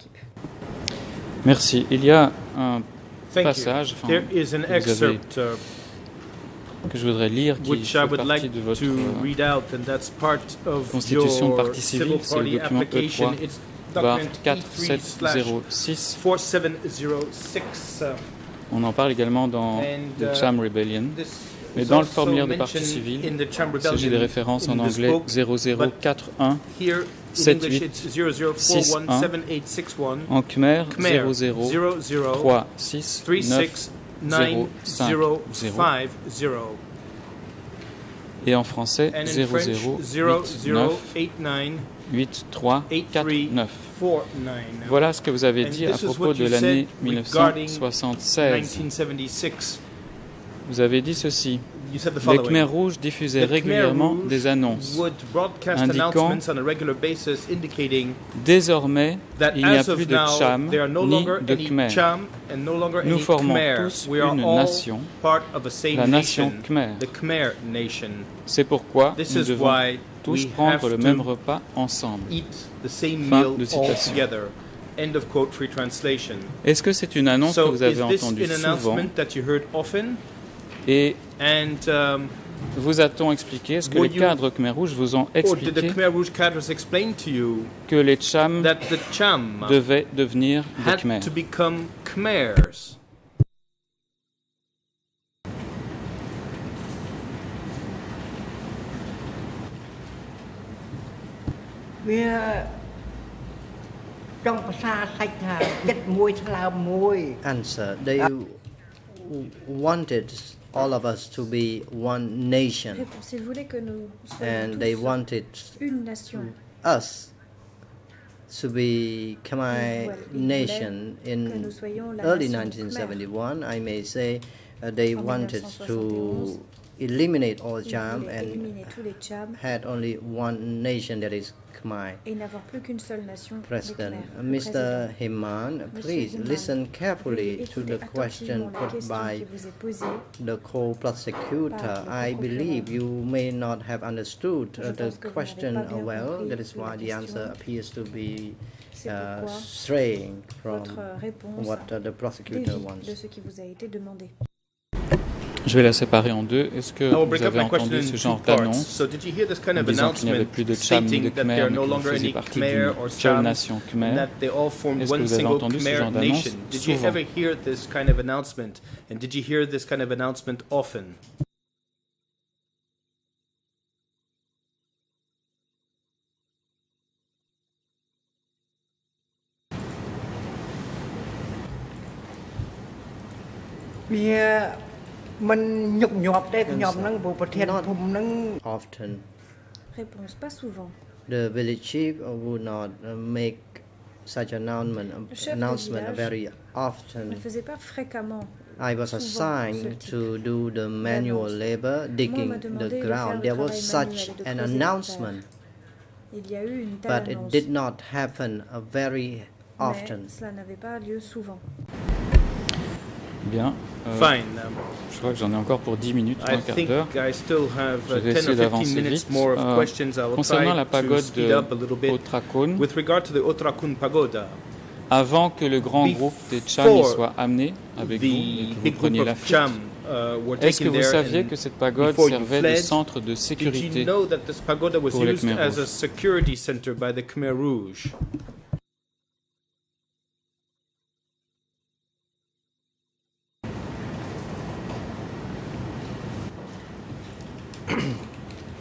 Merci. Il y a un passage que je voudrais lire qui fait partie de votre constitution de partie civile, c'est le document E3-4706. On en parle également dans le Cham Rebellion. Mais dans le formulaire de partie civile, il s'agit des références en anglais 0041 7861, en khmer 00369050 et en français 00898349. Voilà ce que vous avez dit à propos de l'année 1976. Vous avez dit ceci: les Khmers rouges diffusaient régulièrement des annonces indiquant « Désormais, il n'y a plus de Cham ni de Khmer. Nous formons tous une nation, la nation Khmer. C'est pourquoi nous devons tous prendre le même repas ensemble. » Fin de citation. Est-ce que c'est une annonce que vous avez entendue souvent? Et vous a-t-on expliqué, est-ce que les cadres Khmer rouges vous ont expliqué que les Cham devaient devenir des Khmers? Answer. They wanted all of us to be one nation, and they wanted us to be Khmer nation. In early 1971, I may say, they wanted to eliminate all Cham and had only one nation, that is Khmer. President, Mr. Himan, please listen carefully to the question put by the co-prosecutor. I believe you may not have understood the question well. That is why the answer appears to be straying from what the prosecutor wants. Je vais la séparer en deux. Est-ce que vous avez entendu ce genre d'annonce disant qu'il n'y avait plus de Cham ni de Khmer, mais qu'ils faisaient partie d'une seule nation Khmer? Est-ce que vous avez entendu ce genre d'annonce souvent? Often. Réponse, pas souvent. The village chief would not make such announcement very often. Ne faisait pas fréquemment. I was assigned to do the manual labor, digging the ground. There was such an announcement, but it did not happen very often. Cela n'avait pas lieu souvent. Bien. Je crois que j'en ai encore pour 10 minutes, un quart d'heure. Je vais essayer d'avancer vite. Concernant la pagode de Otrakhun, avant que le grand groupe des Cham y soit amené avec vous et que vous preniez la fuite, est-ce que vous saviez que cette pagode servait de centre de sécurité pour les Khmer rouges?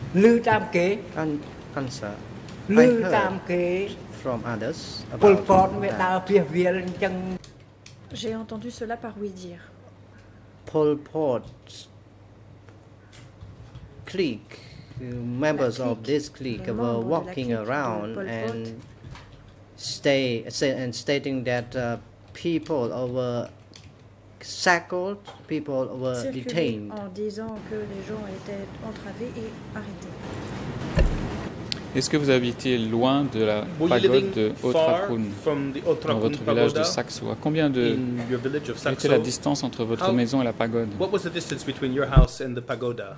Answer. I heard from others about that. J'ai entendu cela par oui-dire. Pol Pot's clique, members of this clique were walking around and stating that people were shackled, people were detained. En disant que les gens étaient entravés et arrêtés. Est-ce que vous habitiez loin de la pagode de Othrakun, dans votre village de Sakso? Combien de... Quelle était la distance entre votre maison et la pagode? What was the distance between your house and the pagoda?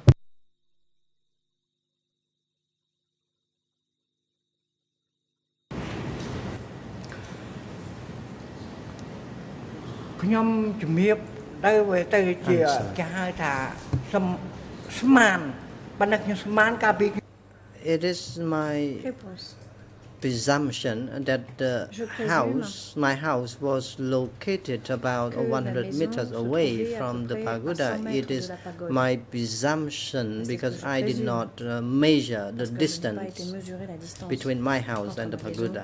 It is my presumption that my house was located about 100 meters away from the pagoda. It is my presumption because I did not measure the distance between my house and the pagoda.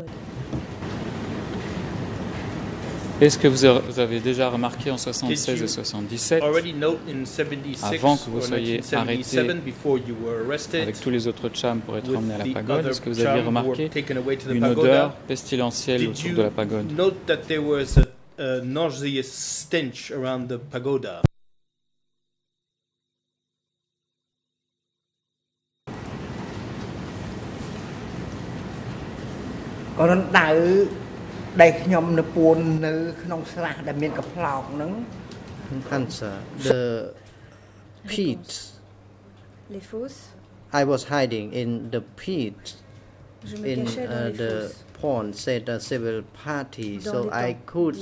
Est-ce que vous avez déjà remarqué en 76 et 77, avant que vous soyez arrêté avec tous les autres chams pour être emmené à la pagode, est-ce que vous aviez remarqué une odeur pestilentielle autour de la pagode? Note that there was a nauseous stench around the pagoda. Answer. The pit. I was hiding in the pit in the pond, said the civil party, so I could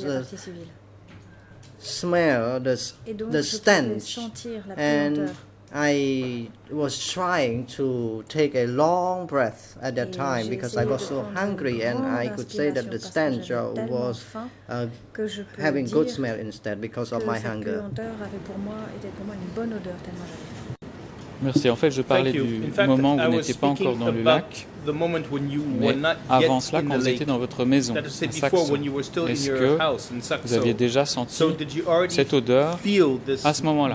smell the stench, and I was trying to take a long breath at that time because I was so hungry, and I could say that the stench was having good smell instead because of my hunger. Merci. En fait, je parlais du moment où vous n'étiez pas encore dans le lac, mais avant cela, quand vous étiez dans votre maison, à Sakso. Est-ce que vous aviez déjà senti cette odeur à ce moment-là?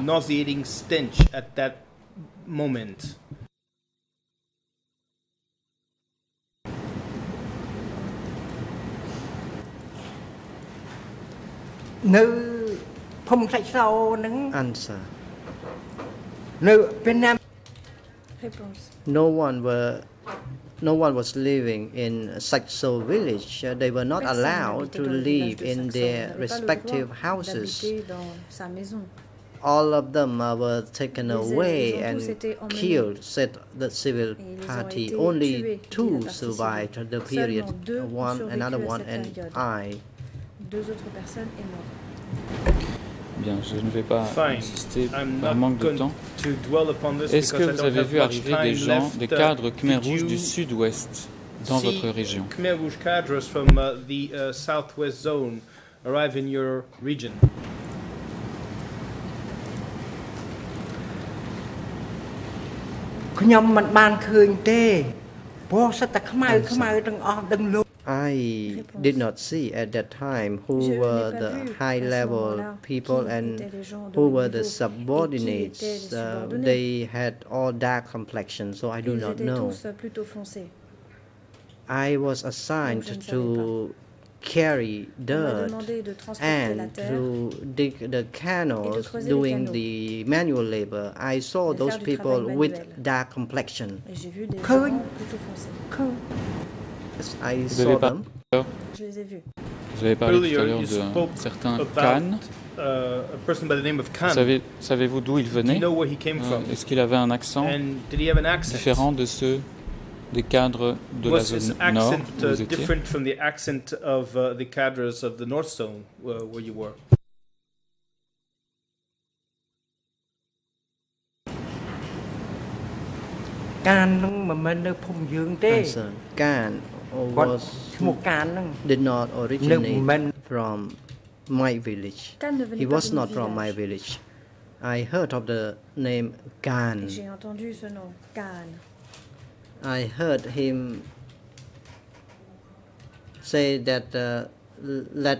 Answer. Réponse. No one was living in Sakso village. They were not allowed to live in their respective houses. All of them were taken away and killed, said the civil party. Only two survived the period, another one, and I. Bien, je ne vais pas insister par manque de temps. Est-ce que vous avez vu arriver des gens, des cadres Khmer rouges du sud-ouest dans votre région? Khmer Rouge cadres from the southwest zone arrive in your region. I did not see at that time who were the high-level people and who were the subordinates. They had all dark complexion, so I do not know. I was assigned to carry dirt and to dig the canals, doing the manual labor. I saw those people with dark complexion. I saw them. Vous avez parlé tout à l'heure de certains Khan. Savez-vous d'où il venait? Est-ce qu'il avait un accent différent de ceux des cadres de la zone nord où vous étiez? Khan did not originate from my village. He was not from my village. I heard of the name Khan. J'ai entendu ce nom, Khan. I heard him say that let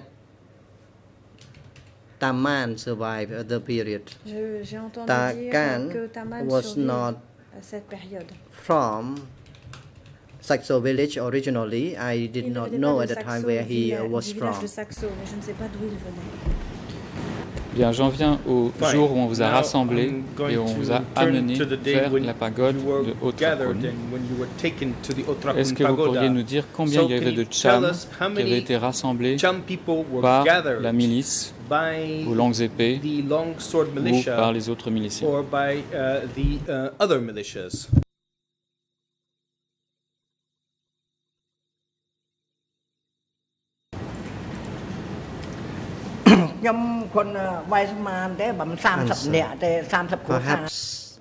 Taman survive the period. J'ai entendu dire que Taman was not à cette période. From Saxo village originally. I did not know at the time where he was from. De Saxo, mais je ne sais pas d'où il venait. Bien, j'en viens au jour où on vous a rassemblé et on vous a amené vers la pagode de Othrakon. Est-ce que vous pourriez nous dire combien il y avait de Cham qui avaient été rassemblés par la milice aux longues épées ou par les autres miliciens? Perhaps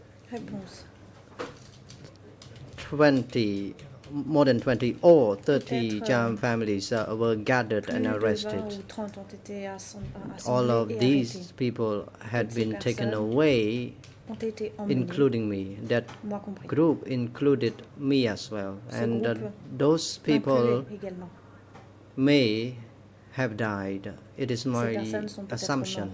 20, more than 20 or 30 Cham families were gathered and arrested. All of these people had been taken away, including me. That group included me as well. And those people may have died. It is my assumption.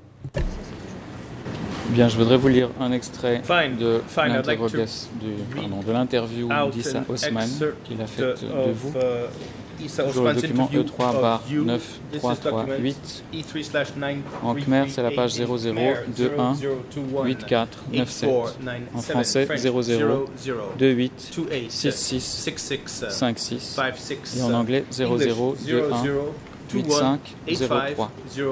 Bien, je voudrais vous lire un extrait de l'interview d'Issa Osman qu'il a faite de vous sur le document E3/9338. En khmer, c'est la page 00218497. En français, 00286656. Et en anglais, 00218503.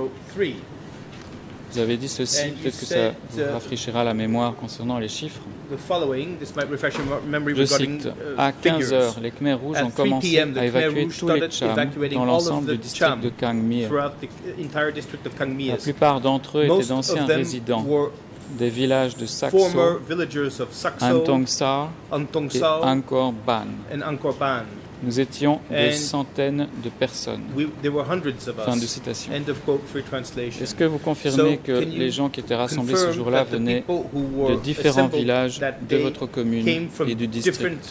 Vous avez dit ceci, peut-être que ça vous rafraîchira la mémoire concernant les chiffres. Je cite, à 15 heures, les Khmers rouges ont commencé à évacuer tous les Cham dans l'ensemble du district de Kangmir. La plupart d'entre eux étaient d'anciens résidents des villages de Saxo, Antong Sar et Angkor Ban. Nous étions des centaines de personnes. Fin de citation. Est-ce que vous confirmez que les gens qui étaient rassemblés ce jour-là venaient de différents villages de votre commune et du district?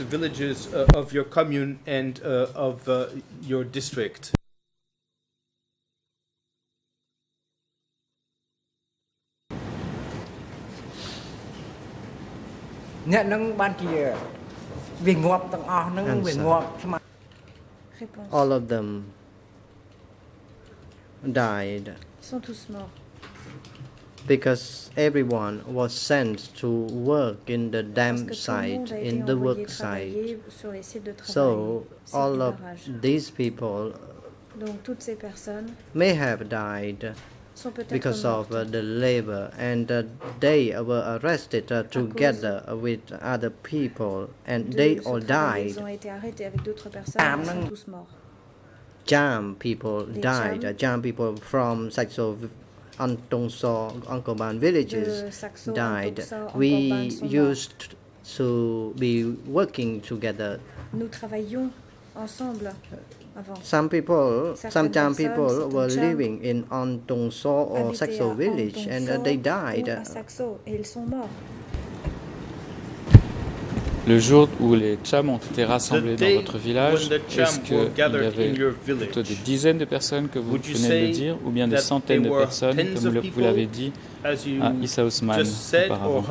All of them died. Ils sont tous morts. Because everyone was sent to work in the dam site, in the work site. So all of these people may have died because of the labor, and they were arrested together with other people, and they all died. Cham people died. Cham people from Saxo, Antong Sar, Angkor Ban villages died. We used to be working together. Nous travaillions ensemble. Some Cham people were living in Antong Sar or Saxo village, and they died. Le jour où les Cham ont été rassemblés dans votre village, est-ce qu'il y avait plutôt des dizaines de personnes que vous venez de dire, ou bien des centaines de personnes, comme vous l'avez dit à Issa Osman auparavant?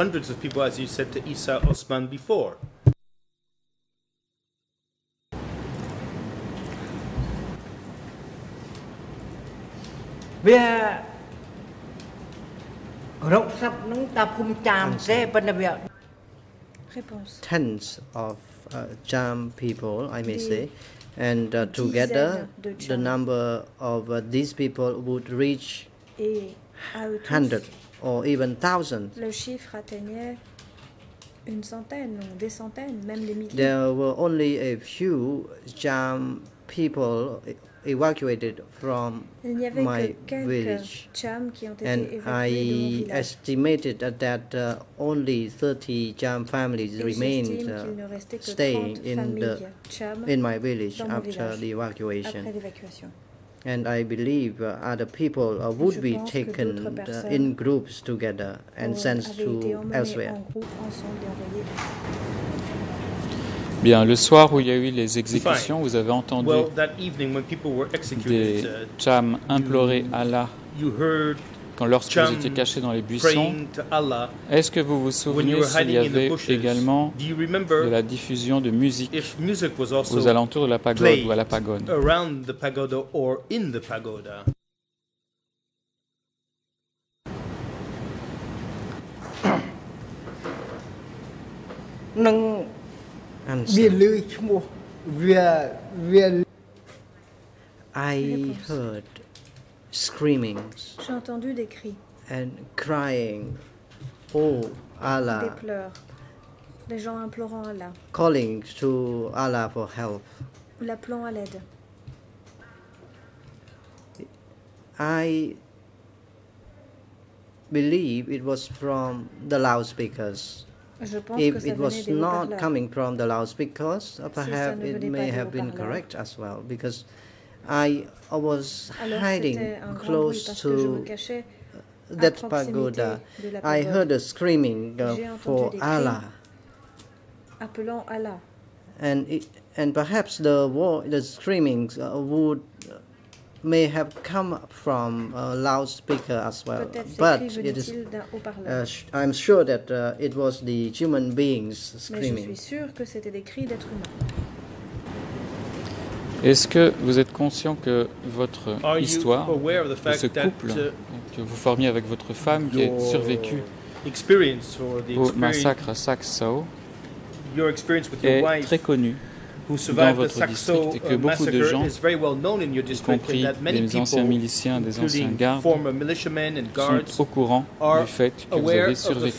Tens of Cham people, I may say, and together the number of these people would reach 100 or even 1,000. Le chiffre atteignait une centaine ou des centaines, même des milliers. There were only a few Cham people evacuated from my village, and I estimated that only 30 Cham families remained staying in my village after the evacuation. And I believe other people would be taken in groups together and sent to elsewhere. Bien, le soir où il y a eu les exécutions, vous avez entendu des chams implorer Allah lorsque vous étiez cachés dans les buissons. Est-ce que vous vous souvenez s'il y avait également de la diffusion de musique aux alentours de la pagode ou à la pagode? I heard screaming. J'ai entendu des cris. And crying, oh Allah. Des pleurs. Les gens implorant Allah. Calling to Allah for help. L'appelant à l'aide. I believe it was from the loudspeakers. If it was not coming from the loudspeakers, perhaps it may have been correct as well, because I was hiding close to that pagoda. I heard a screaming for Allah. Appelant Allah. And perhaps the screamings may have come from a loudspeaker as well. But it is, I'm sure that it was the human beings screaming. Mais je suis sûr que c'était des cris d'êtres humains. Est-ce que vous êtes conscient que votre histoire, de ce couple que vous formiez avec votre femme qui a survécu au massacre à Saxau, est très connue dans votre district et que beaucoup de gens, y compris des anciens miliciens, des anciens gardes, sont au courant du fait que vous avez survécu?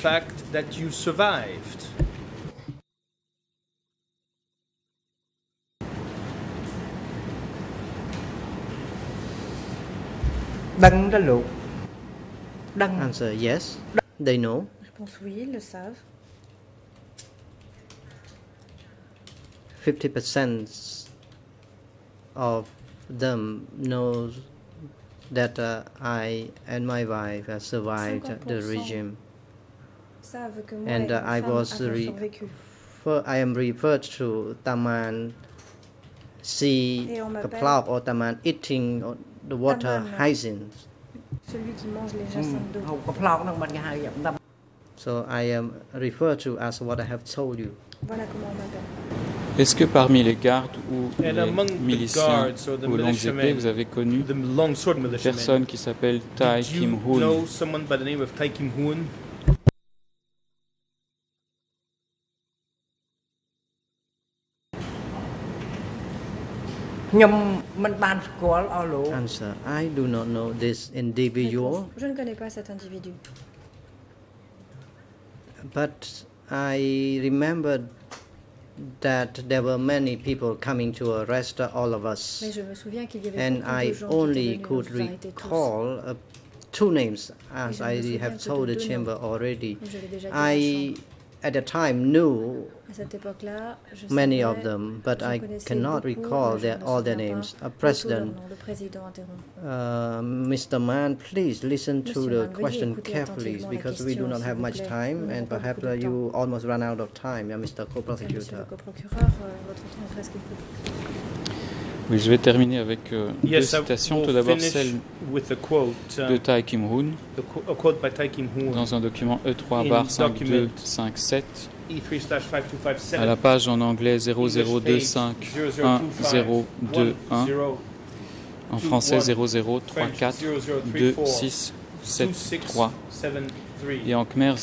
Answer yes, they know. Réponse oui, ils le savent. 50% of them knows that I and my wife have survived the regime. And I am referred to Taman Sea Kaplak or Taman eating the water hyacinth. Celui qui mange les jacinthes d'eau. So I am referred to as what I have told you. Voilà comment on m'appelle. Est-ce que parmi les gardes ou les miliciens aux longues épées, vous avez connu une personne qui s'appelle Tai Kim Hoon? Answer: I do not know this individual. Je ne connais pas cet individu. But I remember that there were many people coming to arrest all of us. Mais je me souviens qu'il y avait and I only could recall two names, as I have told the chamber already. I at the time knew many of them, but I cannot recall all their names. President, Mr. Mann, please listen to the question carefully, because we do not have much time, and perhaps you almost run out of time, Mr. Co-Prosecutor. Oui, je vais terminer avec deux citations. Tout d'abord, celle de Tai Kim Hoon dans un document E3/5257 à la page en anglais 00251021, en français 00342673 et en khmer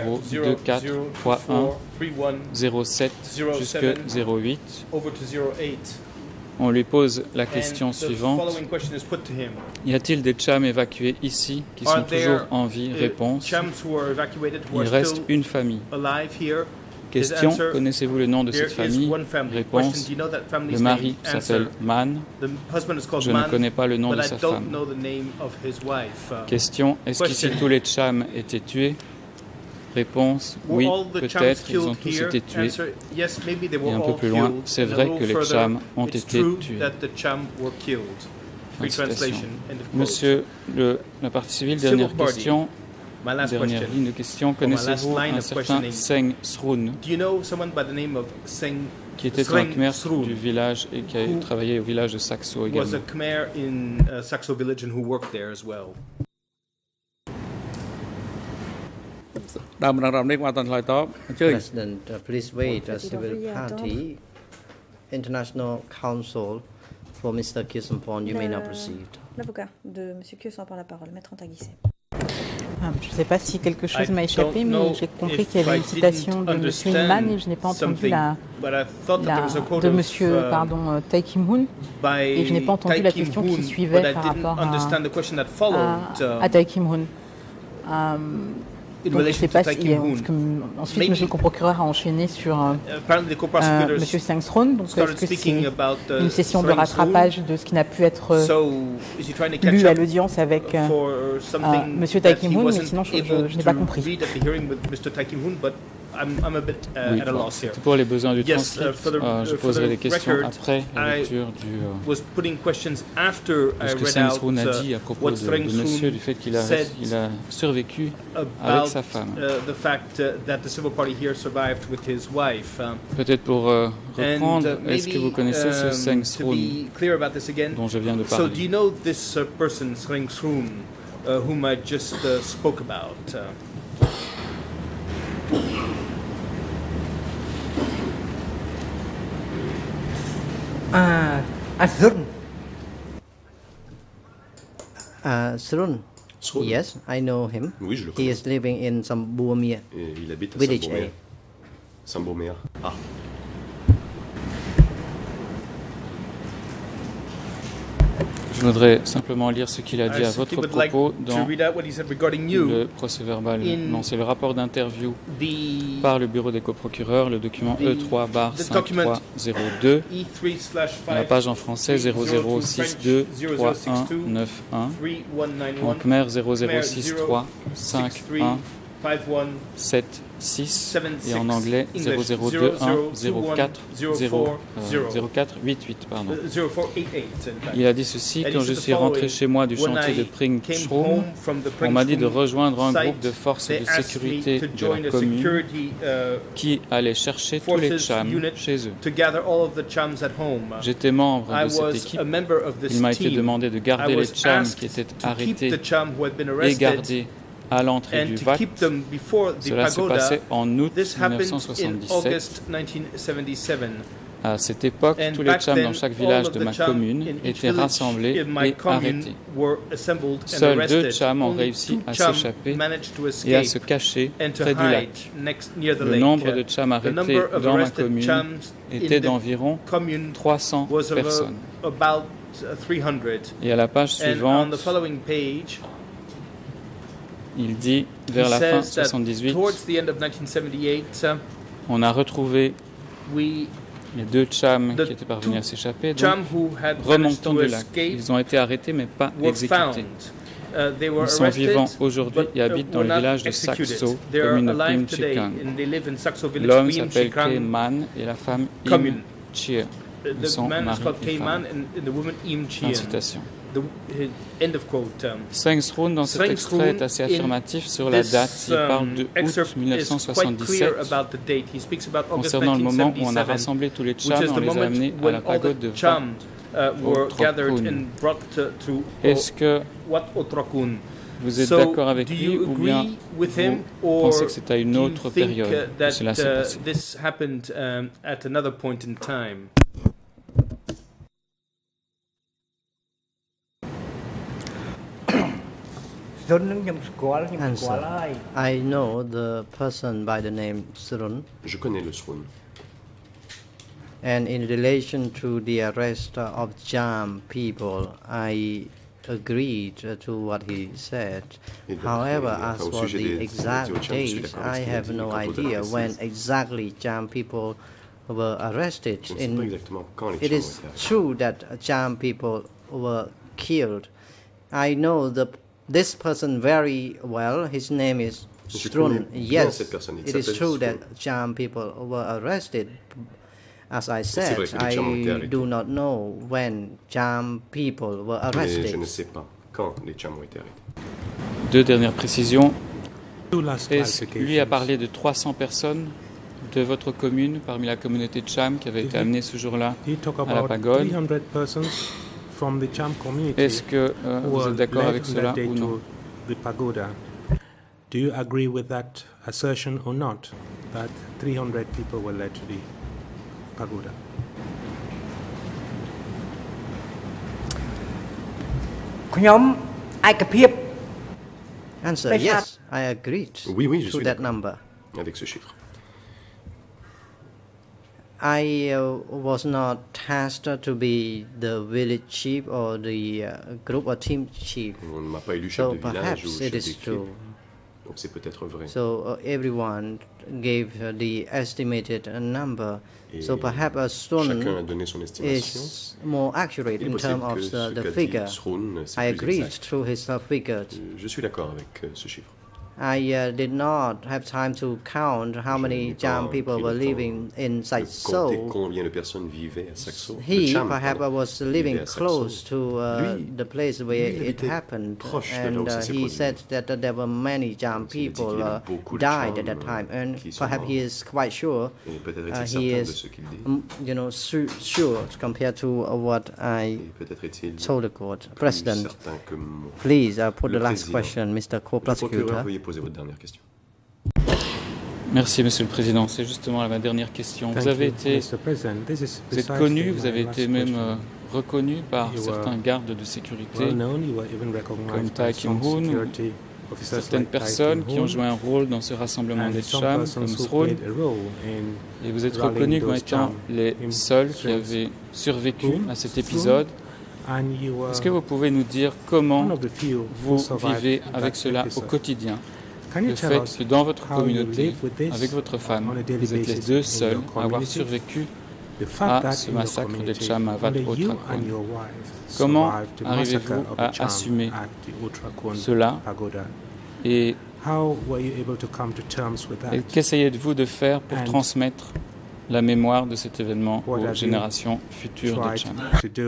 0024.107 jusque 08. On lui pose la question suivante. Y a-t-il des chams évacués ici qui sont toujours en vie? Réponse: il reste une famille. Question: connaissez-vous le nom de cette famille? Réponse: le mari s'appelle Man. Je ne connais pas le nom de sa femme. Question: est-ce qu'ici tous les chams étaient tués? Réponse: oui, peut-être, ils ont tous été tués. Et un peu plus loin, c'est vrai que les chams ont été tués. Free translation. Monsieur la partie civile, dernière question. Dernière ligne de question. Connaissez-vous un certain Seng Srun qui était un Khmer du village et qui a travaillé au village de Saxo également? Was a Khmer in Saxo village and who worked there as well. President, please wait. A civil party, International Council for Mr. Kirsampon, you may now proceed. L'avocat de M. Kirsampon la parole, Maître Antaguissé. Je ne sais pas si quelque chose m'a échappé, mais j'ai compris qu'il y avait une citation de M. Inman et je n'ai pas entendu de M. Tae Kim-hoon et je n'ai pas entendu la question qui suivait par rapport à Tae Kim-hoon. Donc, je ne sais pas si ensuite M. le co-procureur a enchaîné sur M. Seng Srun. Donc est-ce que c'est une session de rattrapage de ce qui n'a pu être lu à l'audience avec M. Tae Kim-hoon, mais sinon je n'ai pas compris. I'm a bit at a loss here. Pour les besoins du transcript, je poserai des questions après la lecture de ce que Seng Srun a dit à propos de monsieur, du fait qu'il a survécu avec sa femme. Peut-être pour reprendre, est-ce que vous connaissez ce Seng Srun dont je viens de parler? So do you know this person, Seng Srun, whom I just spoke about? Srun. Yes, I know him. Oui, je le connais. He is living in Sambuamea. Il habite à Village Sambuamea. Ah. Je voudrais simplement lire ce qu'il a dit à votre propos dans le procès-verbal. Non, c'est le rapport d'interview par le bureau des coprocureurs, le document E3-5302, à la page en français 00623191, en khmer 00635176 et en anglais 00210488. Il a dit ceci: quand je suis rentré chez moi du chantier de Pring Chrom, on m'a dit de rejoindre un groupe de forces de sécurité de la commune qui allait chercher tous les chams chez eux. J'étais membre de cette équipe. Il m'a été demandé de garder les chams qui étaient arrêtés et gardés à l'entrée du VAT. Cela se passait en août 1977. À cette époque, tous les chams dans chaque village de ma commune étaient rassemblés et arrêtés. Seuls 2 chams ont réussi à s'échapper et à se cacher près du lac. Le nombre de chams arrêtés dans ma commune était d'environ 300 personnes. Et à la page suivante, il dit, vers la fin 1978, on a retrouvé les 2 chams qui étaient parvenus à s'échapper, remontant du lac. Ils ont été arrêtés mais pas exécutés. Ils sont vivants aujourd'hui et habitent dans le village de Saxo, commune de Kim Chikang. L'homme s'appelle Kei Man et la femme Im Chie. Ils sont mari et femme. Fin de citation. Seng Srun, dans cet extrait, est assez affirmatif sur la date. Il parle de août 1977, concernant le moment où on a rassemblé tous les chams et on les a amenés à la pagode de Va au Trokun. Est-ce que vous êtes d'accord avec lui ou bien vous pensez que c'est à une autre période que cela s'est passé? Answer. I know the person by the name Srun. Je connais le Srun. And in relation to the arrest of Cham people, I agreed to what he said. However, as for the exact date, I have no idea when exactly Cham people were arrested. It is true that Cham people were killed. I know this person very well. His name is Srun. Yes, it is true that Cham people were arrested. As I said, I do not know when Cham people were arrested. Mais je ne sais pas quand les Cham ont été arrêtés. Deux dernières précisions. Lui a parlé de 300 personnes de votre commune, parmi la communauté Cham, qui avait été amenée ce jour-là à la pagode. Est-ce que vous êtes d'accord avec cela ou non? Do you agree with that assertion or not, that 300 people were led to the pagoda? Answer, yes, I agreed oui, je to suis that number. Avec ce chiffre. I was not tasked to be the village chief or the group or team chief. On ne m'a pas élu chef de village ou chef d'équipe. True. Donc c'est peut-être vrai. So everyone gave the estimated number. Et so perhaps a Srun chacun a donné son estimation. Is more accurate in terms of the figure. Srun, I agreed through his figure. Je suis d'accord avec ce chiffre. I did not have time to count how many Cham people were living in Saixo. Combien de personnes vivaient à Saixo? He perhaps was living close to the place where it happened, and he said that there were many Cham people died at that time, and perhaps he is quite sure. He is, sure compared to what I told the court. President, please put the last question, Mr. Co-Prosecutor. Poser votre dernière question. Merci, Monsieur le Président. C'est justement ma dernière question. Vous avez été, vous êtes connu, vous avez été même reconnu par certains gardes de sécurité, comme Tai Kyung-hoon, certaines personnes qui ont joué un rôle dans ce rassemblement des Cham, comme Srun, et vous êtes reconnu comme étant les seuls qui avaient survécu à cet épisode. Est-ce que vous pouvez nous dire comment vous vivez avec cela au quotidien? Le fait que dans votre communauté, avec votre femme, vous êtes les deux seuls à avoir survécu à ce massacre des Cham à Wat Otra Khon. Comment arrivez-vous à assumer cela et qu'essayez-vous de faire pour transmettre la mémoire de cet événement aux générations futures de Cham?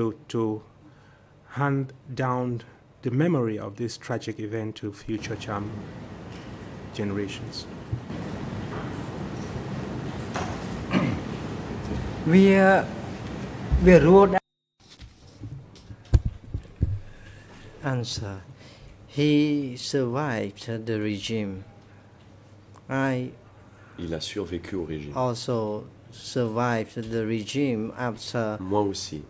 Hand down the memory of this tragic event to future Cham generations. We wrote. Answer. He survived the regime. Il a survécu au régime. Also survived the regime after. Moi aussi.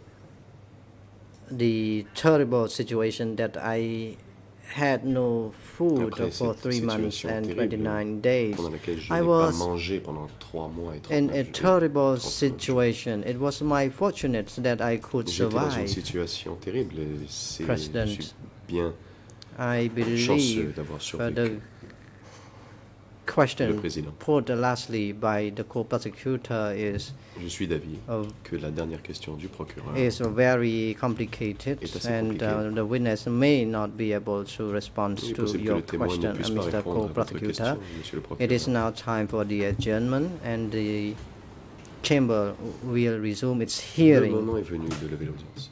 The terrible situation that I had no food for 3 months and 29 days. I was in a terrible situation. It was my fortunate that I could survive. Dans une situation terrible. President, je suis bien chanceux d'avoir survécu. Question put lastly by the co-prosecutor is. Je suis d'avis que la dernière question du procureur is very complicated, and the witness may not be able to respond to your question, Mr. Co-Prosecutor. It is now time for the adjournment, and the chamber will resume its hearing. Le moment est venu de lever l'audience.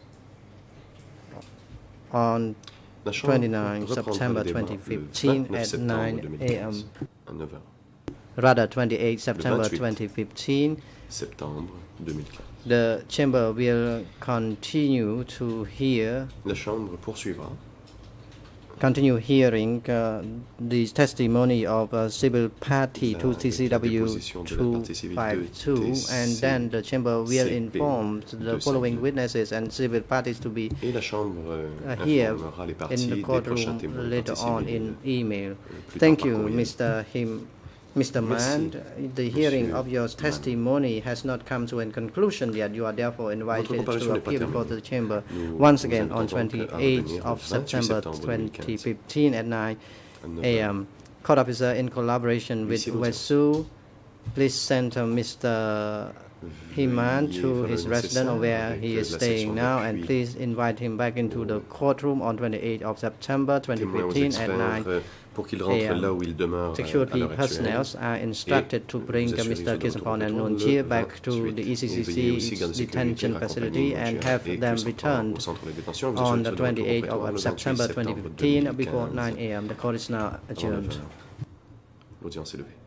On 29 September 2015 at 9 a.m. Rather, 28 September 2015. Septembre 2015. The chamber will continue to hear. La chambre poursuivra. Continue hearing the testimony of civil party 2CCW 252, and then the chamber will inform the following witnesses and civil parties to be here in the courtroom later on in email. Thank you, Mr. Mann. The hearing of your testimony has not come to a conclusion yet. You are therefore invited to appear before the chamber once again on 28th of September 2015 at 9 a.m. Court officer in collaboration with WESU, please send Mr. Heyman to his residence where he is staying now, and please invite him back into the courtroom on 28th of September 2015 at 9 a.m. Security personnel are instructed to bring Mr. Kisapon and Noon Chea back to the ECCC detention facility and have them returned on the 28th of September 2015 before 9 a.m. The court is now adjourned. L'audience est levée.